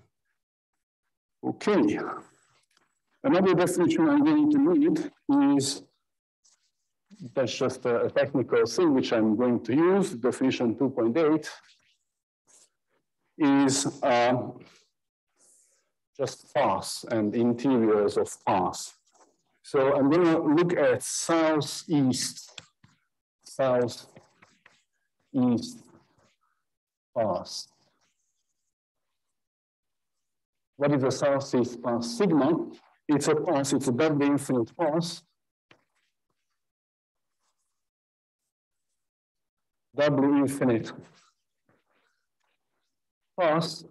Okay. Another definition I'm going to need is, that's just a technical thing which I'm going to use, definition 2.8 is just paths and interiors of paths. So I'm going to look at southeast paths. What is a southeast path? Sigma, it's a path, it's a doubly infinite path. Doubly infinite path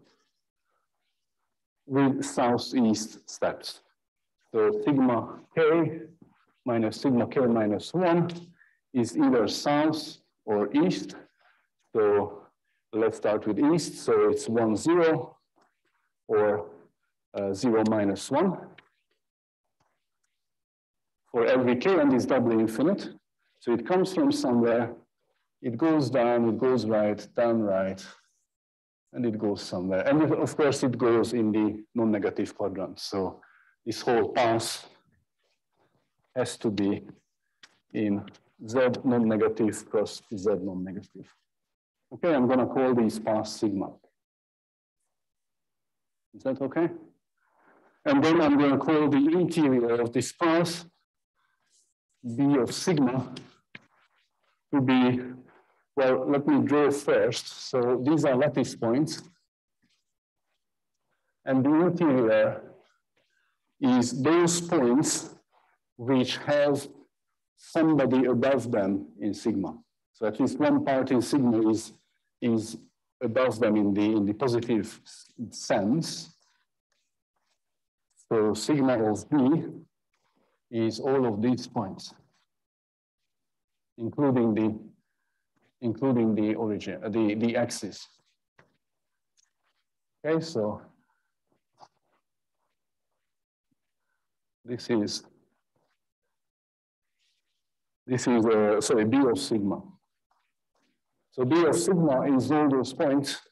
with southeast steps. So sigma k minus sigma k minus 1 is either south or east. So let's start with east. So it's 1, 0 or 0 minus 1 for every k, and it's doubly infinite. So it comes from somewhere, it goes down, it goes right, down right, and it goes somewhere. And of course, it goes in the non-negative quadrant. So this whole path has to be in Z non-negative plus Z non-negative. Okay, I'm going to call these paths sigma. Is that okay? And then I'm going to call the interior of this path B of sigma to be, well, let me draw first. So these are lattice points. And the interior is those points which have somebody above them in sigma. So at least one part in sigma is above them in the positive sense. So sigma of B is all of these points, including the origin, the axis. Okay, so this is sorry, B of sigma. So B of sigma is all those points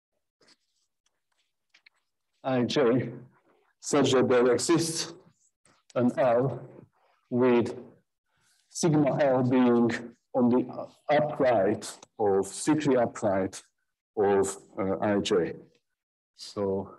ij such that there exists an L with sigma L being on the upright of, strictly upright of ij. So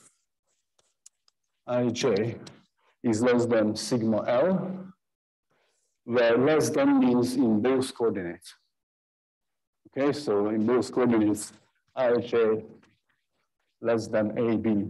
ij is less than sigma L, where less than means in both coordinates. Okay, so in both coordinates, ij less than AB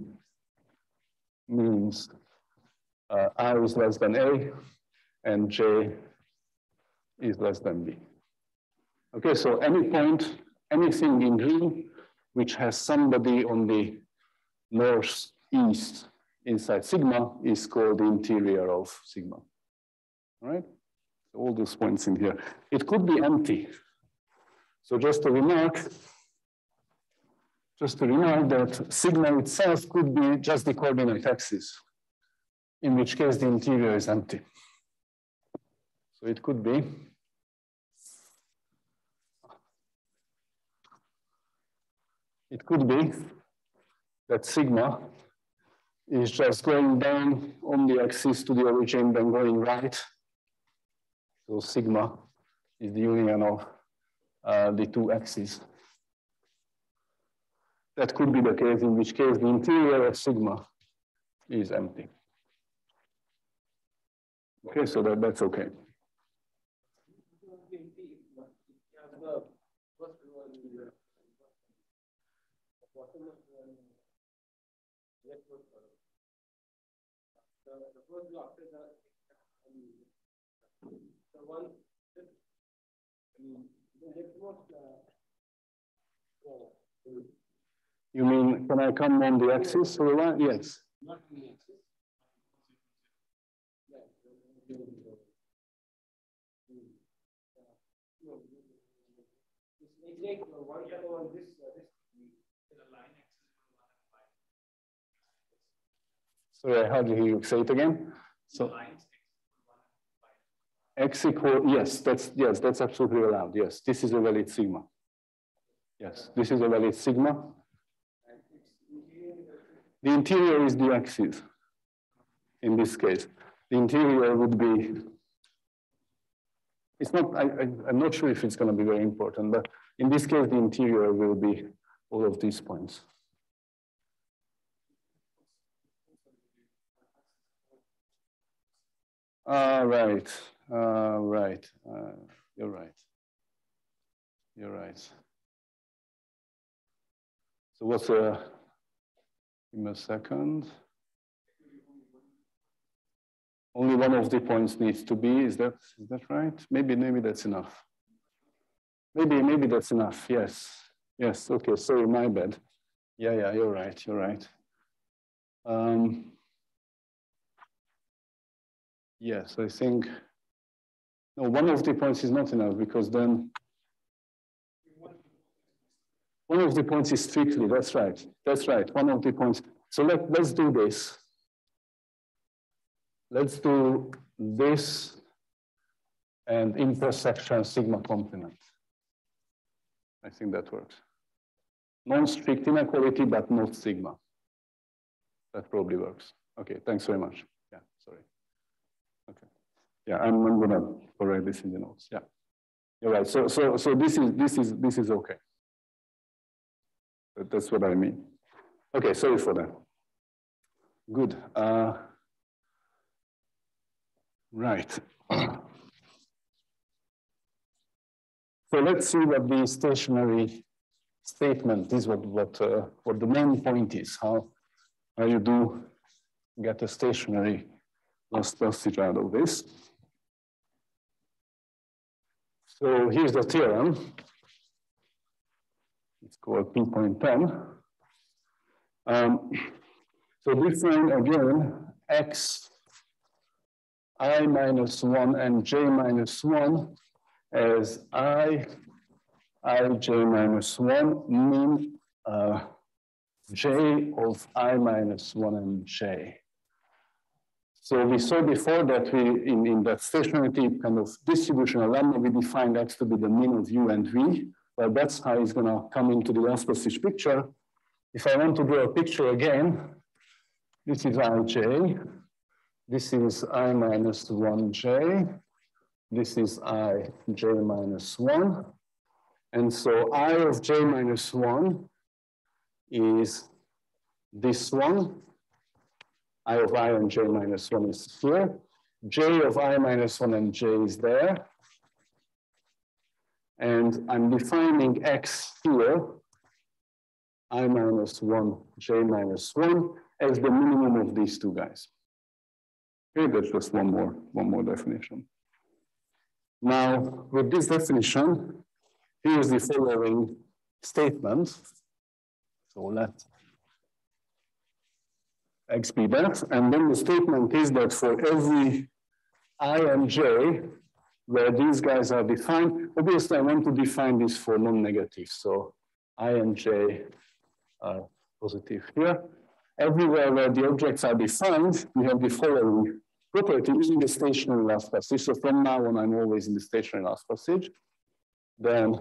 means I is less than A and J is less than B. Okay, so any point, anything in green which has somebody on the northeast inside sigma is called the interior of sigma. All right? So all those points in here. It could be empty. So just a remark that sigma itself could be just the coordinate axis, in which case the interior is empty. So it could be that sigma is just going down on the axis to the origin, then going right. So sigma is the union of the two axes. That could be the case, in which case the interior of sigma is empty. Okay, so that's okay. the first block is the one that, the network. You mean, can I come on the axis or what? Yes. Not on the axis. Sorry, I hardly hear you. Say it again. So x equal, yes, that's absolutely allowed. Yes, this is a valid sigma. Yes, this is a valid sigma. The interior is the axis. In this case, the interior would be. It's not. I'm not sure if it's going to be very important, but in this case, the interior will be all of these points. Right. Right. You're right. You're right. So what's give me a second. Only one of the points needs to be. Is that right? Maybe that's enough. Maybe that's enough. Yes. Yes. Okay. Sorry, my bad. Yeah. You're right. You're right. Yes, I think. No, one of the points is not enough because then one of the points is strictly. That's right. That's right. One of the points. So let's do this. Let's do this and intersection sigma complement. I think that works. Non-strict inequality, but not sigma. That probably works. Okay, thanks very much. Yeah, sorry. Okay. Yeah, I'm gonna correct this in the notes. Yeah, you're right. So this is okay. That's what I mean. Okay, sorry for that. Good. Right. So let's see what the stationary statement is. What the main point is. How you do get a stationary last passage out of this. So here's the theorem. It's called P.10. So define again x I minus 1 and j minus 1 as I j minus 1 mean j of I minus 1 and j. So we saw before that we, in that stationary kind of distributional lambda, we defined x to be the mean of u and v. Well, that's how it's going to come into the last passage picture. If I want to draw a picture again, this is ij, this is I minus 1j, this is I j minus 1. And so I of j minus 1 is this one. I of I and j minus 1 is here. J of I minus 1 and j is there. And I'm defining x here, I minus 1, j minus 1, as the minimum of these two guys. Okay, that's just one more definition. Now, with this definition, here's the following statement. So let x be that. And then the statement is that for every I and j, where these guys are defined, obviously I want to define this for non-negative. So I and j are positive here. Everywhere where the objects are defined, we have the following property in the stationary last passage. So from now on, I'm always in the stationary last passage. Then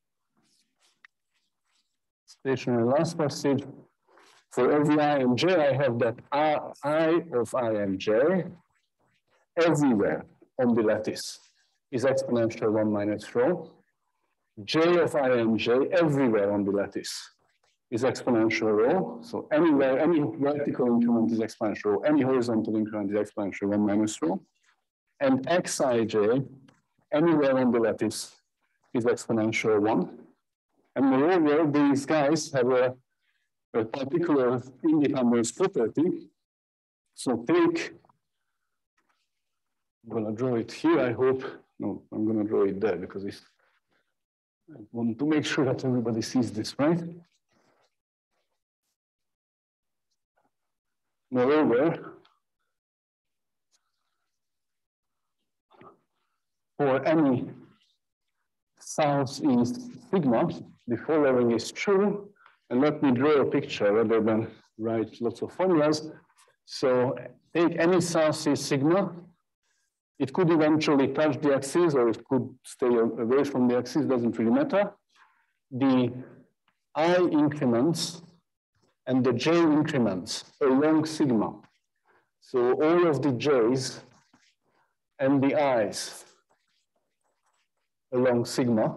stationary last passage. For every I and j, I have that I of I and j everywhere on the lattice is exponential 1 minus rho. J of I and j everywhere on the lattice is exponential rho. So anywhere, any vertical increment is exponential rho, any horizontal increment is exponential 1 minus rho. And xij, anywhere on the lattice, is exponential 1. And moreover, these guys have a particular independence property. So take I'm going to draw it here, I hope. No, I'm going to draw it there because I want to make sure that everybody sees this, right? Moreover, for any southeast sigma, the following is true. And let me draw a picture rather than write lots of formulas. So take any southeast sigma. It could eventually touch the axis or it could stay away from the axis, doesn't really matter. The I increments and the j increments along sigma. So all of the j's and the i's along sigma.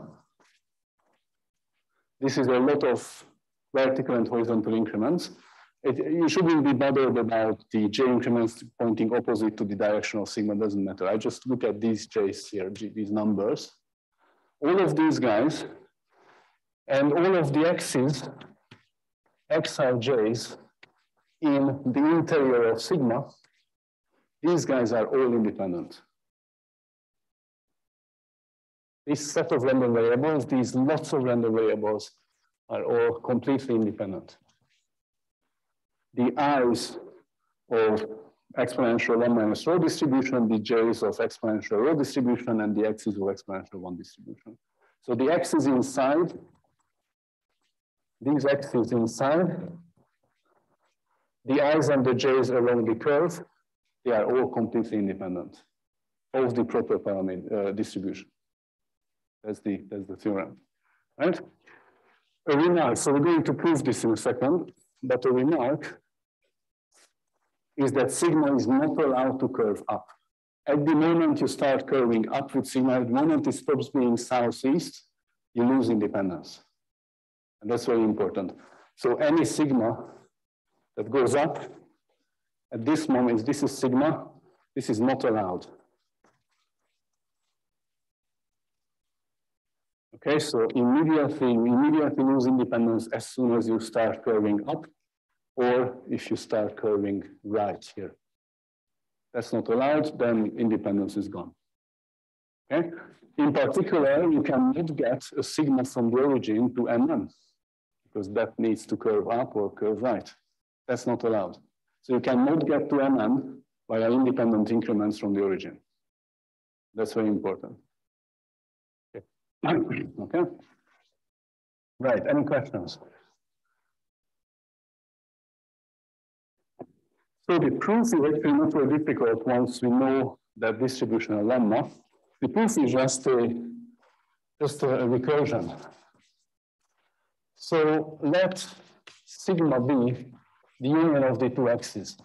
This is a lot of vertical and horizontal increments. You shouldn't be bothered about the j increments pointing opposite to the direction of sigma, doesn't matter. I just look at these j's here, these numbers. All of these guys and all of the x's, xij's in the interior of sigma, these guys are all independent. This set of random variables, these lots of random variables are all completely independent. The i's of exponential 1 minus rho distribution, the j's of exponential rho distribution, and the x's of exponential 1 distribution. So the x's inside, these x's inside, the i's and the j's along the curve, they are all completely independent of the proper parameter distribution. That's the theorem, right? A remark, so we're going to prove this in a second, but a remark is that sigma is not allowed to curve up. At the moment you start curving up with sigma, at the moment it stops being southeast, you lose independence. And that's very important. So any sigma that goes up, at this moment, this is sigma, this is not allowed. Okay, so immediately lose independence as soon as you start curving up, or if you start curving right here. That's not allowed, then independence is gone. Okay? In particular, you cannot get a sigma from the origin to Mn, because that needs to curve up or curve right. That's not allowed. So you cannot get to Mn via independent increments from the origin. That's very important. Okay. Right, any questions? So the proof is actually not very difficult once we know that distributional lemma. The proof is just a recursion. So let sigma be the union of the two axes.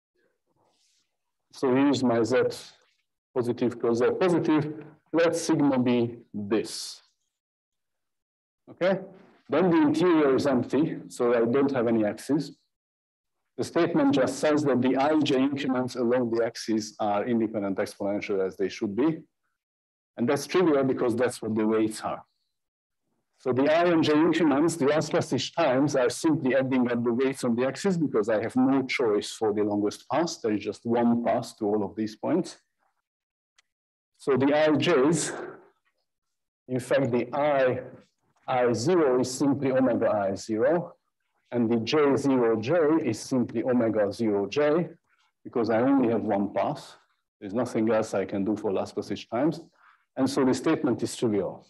So here's my z positive plus z positive. Let sigma be this. Okay? Then the interior is empty, so I don't have any axes. The statement just says that the ij increments along the axis are independent exponential as they should be. And that's trivial because that's what the weights are. So the I and j increments, the last passage times, are simply adding up the weights on the axis because I have no choice for the longest path. There is just one path to all of these points. So the ij's, in fact, the I0 is simply omega I0. And the J0J is simply omega 0J, because I only have one path. There's nothing else I can do for last passage times. And so the statement is trivial.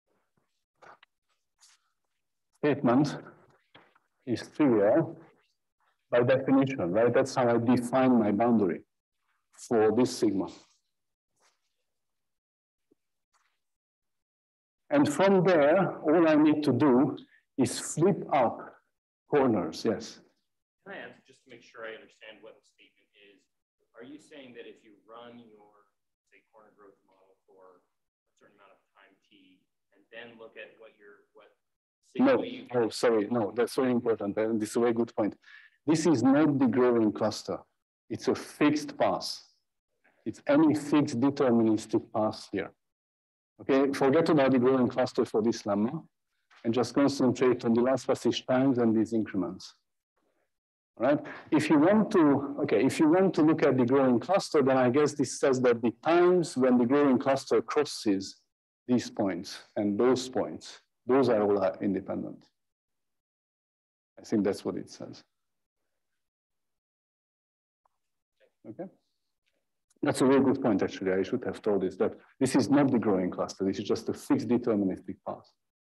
Statement is trivial by definition, right? That's how I define my boundary for this sigma. And from there, all I need to do is flip up corners, yes. Can I ask, just to make sure I understand what the statement is, are you saying that if you run your, say, corner growth model for a certain amount of time t, and then look at what No, oh, sorry, no, that's very important, and this is a very good point. This is not the growing cluster. It's a fixed path. It's any fixed deterministic path here. Okay, forget about the growing cluster for this lemma, and just concentrate on the last passage times and these increments. right? If you want to look at the growing cluster, then I guess this says that the times when the growing cluster crosses these points and those points, those are all independent. I think that's what it says. Okay. That's a very good point, actually. I should have told this, that this is not the growing cluster. This is just a fixed deterministic path.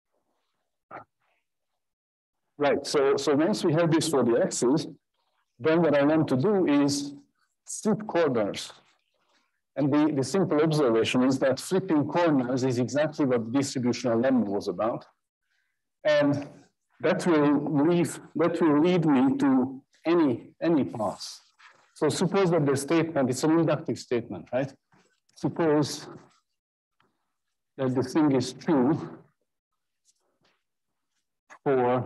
Right, so once we have this for the axis, then what I want to do is flip corners. And the simple observation is that flipping corners is exactly what the distributional lemma was about. And that will lead me to any path. So suppose that the statement, it's an inductive statement, right? Suppose that the thing is true for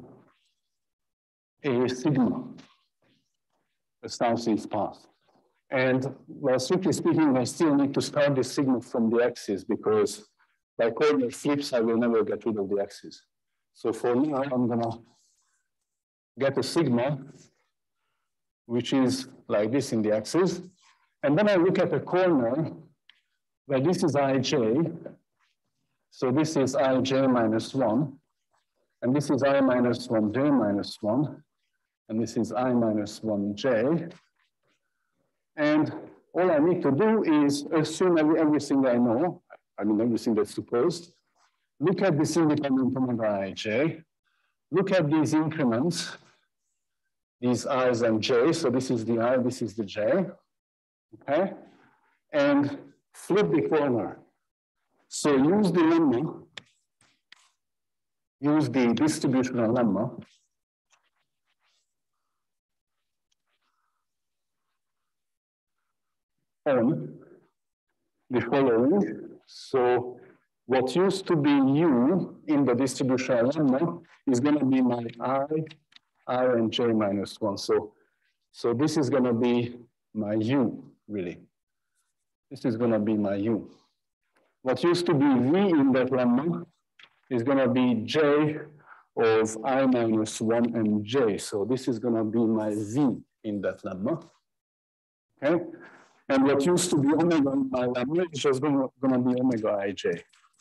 a sigma, a southeast path. And well, strictly speaking, I still need to start the sigma from the axis because by corner flips, I will never get rid of the axis. So for now, I'm gonna get a sigma, which is like this in the axis. And then I look at a corner where this is ij. So this is ij minus 1. And this is I minus 1j minus 1. And this is I minus 1j. And all I need to do is assume everything I know, I mean everything that's supposed. Look at this independent omega ij. Look at these increments, these i's and j's. So this is the I, this is the j. Okay? And flip the corner. So use the lemma, use the distributional lemma. On the following. So what used to be u in the distributional lemma is going to be my I and j minus 1. So this is going to be my u, really. This is going to be my u. What used to be v in that lemma is going to be j of I minus 1 and j. So this is going to be my v in that lemma. Okay? And what used to be omega in my lemma is just going to be omega ij.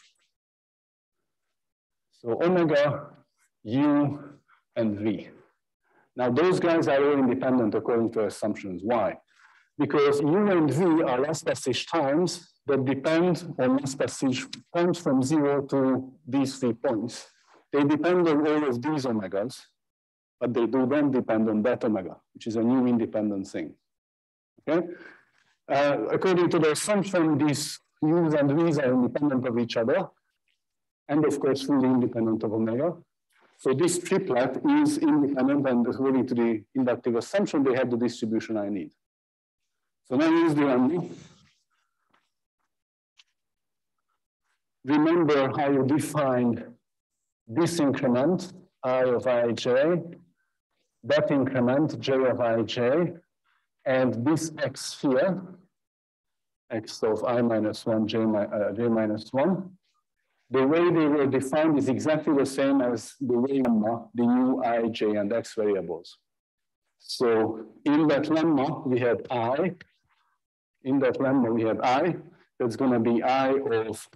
So omega, u, and v. Now those guys are all independent according to assumptions. Why? Because u and v are last passage times that depend on last passage times from 0 to these 3 points. They depend on all of these omegas, but they do not depend on that omega, which is a new independent thing. Okay? According to the assumption, these u's and v's are independent of each other, and of course, fully independent of omega. So this triplet is independent, and according to the inductive assumption, they have the distribution I need. So now use the lemma. Remember how you defined this increment, I of ij, that increment, j of ij, and this x here, x of I minus 1, j minus 1, the way they were defined is exactly the same as the way the u, I, j, and x variables. So in that lemma, we had I. In that lemma, we had I. That's going to be I of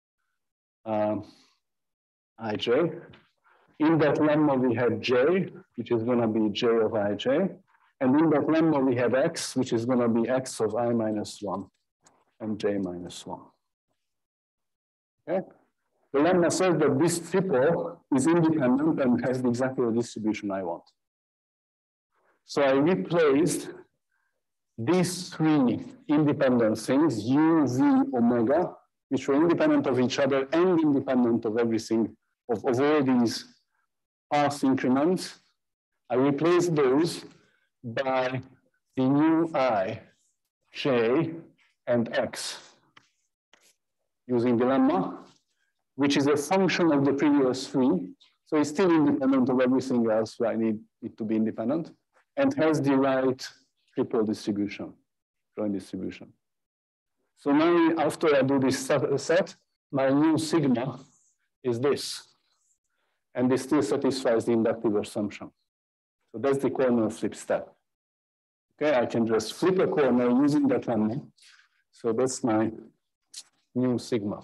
ij. In that lemma, we had j, which is going to be j of ij. And in that lemma, we have x, which is going to be x of I minus 1 and j minus 1. Okay? The lemma says that this triple is independent and has exactly the distribution I want. So I replaced these 3 independent things, u, v, omega, which were independent of each other and independent of everything, of all these path increments. I replaced those by the new I, j, and x, using the lemma, which is a function of the previous 3. So it's still independent of everything else where I need it to be independent, and has the right triple distribution, joint distribution. So now after I do this set, my new sigma is this. And this still satisfies the inductive assumption. So that's the corner flip step. Okay, I can just flip a corner using that one. So that's my new sigma.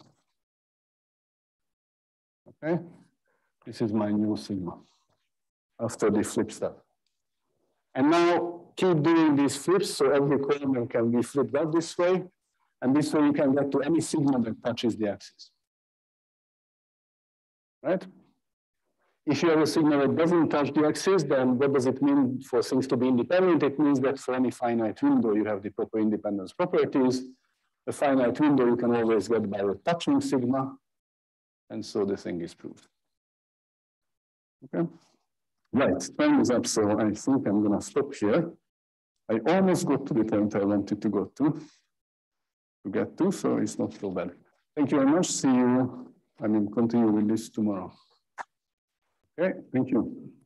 Okay, this is my new sigma after the flip step. And now keep doing these flips, so every corner can be flipped out this way, and this way you can get to any sigma that touches the axis. Right? If you have a sigma that doesn't touch the axis, then what does it mean for things to be independent? It means that for any finite window, you have the proper independence properties. A finite window you can always get by a touching sigma, and so the thing is proved. Okay? Right, time is up, so I think I'm going to stop here. I almost got to the point I wanted to get to, so it's not so bad. Thank you very much. See you, continue with this tomorrow. Okay, thank you.